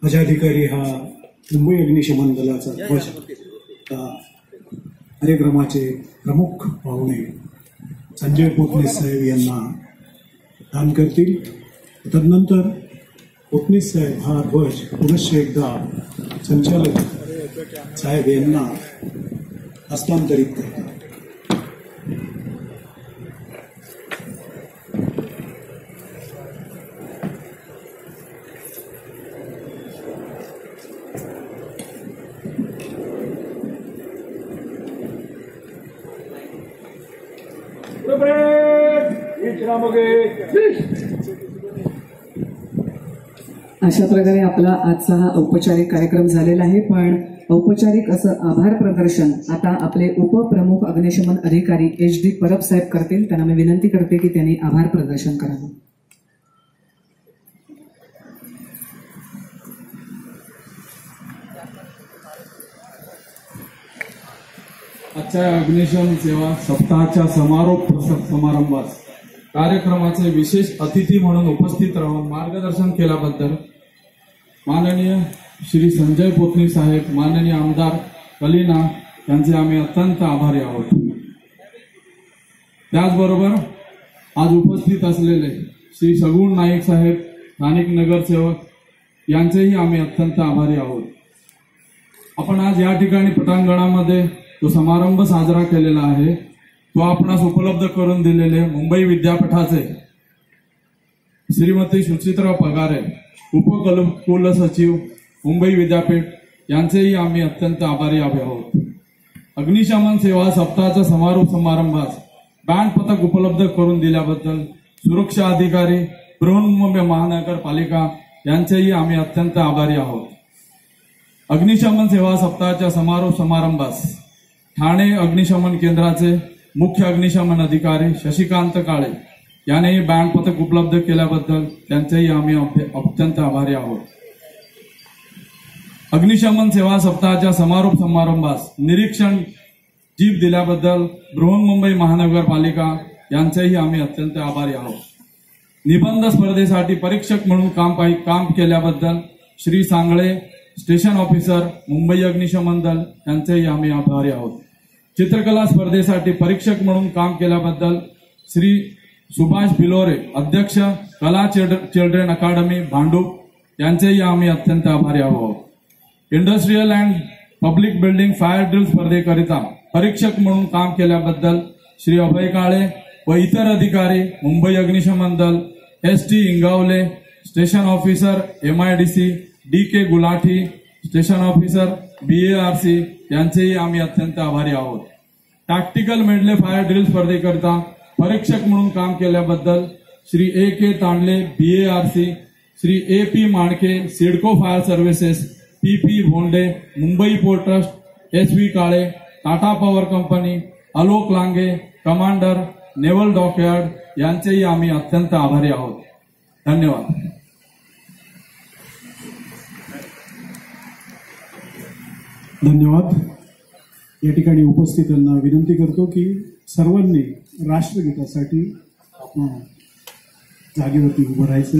पदाधिकारी हा मुंबई अग्निशमन दलाचा ध्वज कार्यक्रमाचे प्रमुख पाहुणे संजय पोतनीस साहेब यांना दान करतील. तदनंतर पोतनीस साहेब हा ध्वज पुनश्च एकदा संचालक साहेब यांना हस्तांतरित करतील.
अशा प्रकारे आपला आजचा हा औपचारिक कार्यक्रम झालेला आहे. पण औपचारिक असं आभार प्रदर्शन आता आपले उपप्रमुख अग्निशमन अधिकारी एच डी परब साहेब करतील. त्यांना मी विनंती करते की त्यांनी आभार प्रदर्शन करावं.
आजच्या अग्निशमन सेवा सप्ताहाच्या समारोप समारंभास कार्यक्रमाचे विशेष अतिथी म्हणून उपस्थित राहून मार्गदर्शन केल्याबद्दल माननीय श्री संजय पोतनी साहेब, माननीय आमदार कलिना यांचे आम्ही अत्यंत आभारी आहोत. त्याचबरोबर आज उपस्थित असलेले श्री सगुण नाईक साहेब, स्थानिक नगरसेवक यांचेही आम्ही अत्यंत आभारी आहोत. आपण आज या ठिकाणी पटांगणामध्ये जो समारंभ साजरा केलेला आहे तो आपणास उपलब्ध करून दिलेले मुंबई विद्यापीठाचे श्रीमती सुचित्रा पगारे, उपकुलसचिव मुंबई विद्यापीठ यांचेही आम्ही अत्यंत आभारी आहोत. अग्निशमन सेवा सप्ताहाच्या समारोप समारंभास बँड पथक उपलब्ध करून दिल्याबद्दल सुरक्षा अधिकारी बृहन्मुंबई महानगरपालिका यांचेही आम्ही अत्यंत आभारी आहोत. अग्निशमन सेवा सप्ताहाच्या समारोप समारंभास ठाणे अग्निशमन केंद्राचे मुख्य अग्निशमन अधिकारी शशिकांत काळे यांनीही बँड पथक उपलब्ध केल्याबद्दल त्यांचेही आम्ही अत्यंत आभारी आहोत. अग्निशमन सेवा सप्ताहाच्या समारोप समारंभास निरीक्षण जीप दिल्याबद्दल बृहन्मुंबई महानगरपालिका यांचेही आम्ही अत्यंत आभारी आहोत. निबंध स्पर्धेसाठी परीक्षक म्हणून काम काम केल्याबद्दल श्री सांगळे, स्टेशन ऑफिसर, मुंबई अग्निशमन दल यांचेही आम्ही आभारी आहोत. चित्रकला स्पर्धेसाठी परीक्षक म्हणून काम केल्याबद्दल श्री सुभाष भिलोरे, अध्यक्ष कला चिल्ड्रन अकादमी भांडूप यांचेही आम्ही अत्यंत आभारी आहोत. Industrial and public building fire drill स्पर्धेकरिता परीक्षक म्हणून काम केल्याबद्दल श्री अभय काळे व इतर अधिकारी, मुंबई अग्निशमन दल, S T Ingawale, station officer MIDC, D K Gulati, station officer BARC यांचेही आम्ही अत्यंत आभारी आहोत. टॅक्टिकल मेडले फायर ड्रिल स्पर्धेकरिता परीक्षक म्हणून काम केल्याबद्दल Shri A K Tandle, BARC, Shri A P Manke, CIDCO fire services, P P Bhonde, Mumbai port trust, S V Kale, Tata power company, Alok Lange, commander, naval dockyard यांचेही आम्ही अत्यंत आभारी आहोत. धन्यवाद.
धन्यवाद. या ठिकाणी उपस्थितांना विनंती करतो की सर्वांनी राष्ट्रगीतासाठी आपण जागेवरती उभं राहायचं.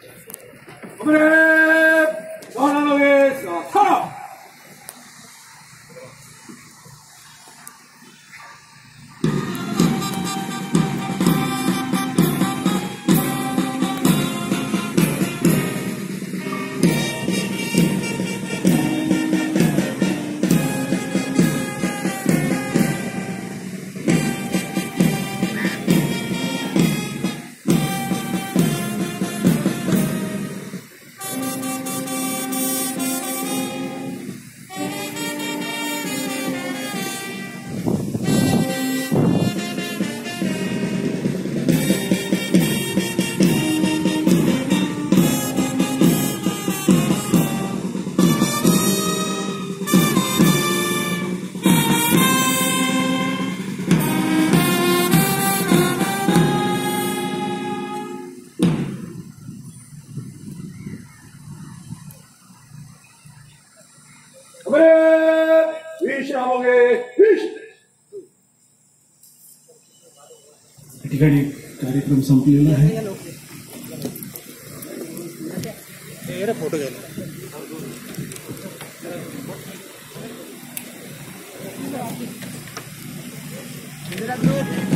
ठिकाणी कार्यक्रम संपलेला आहे.
फोटो घ्यायला गुजरात ग्रुप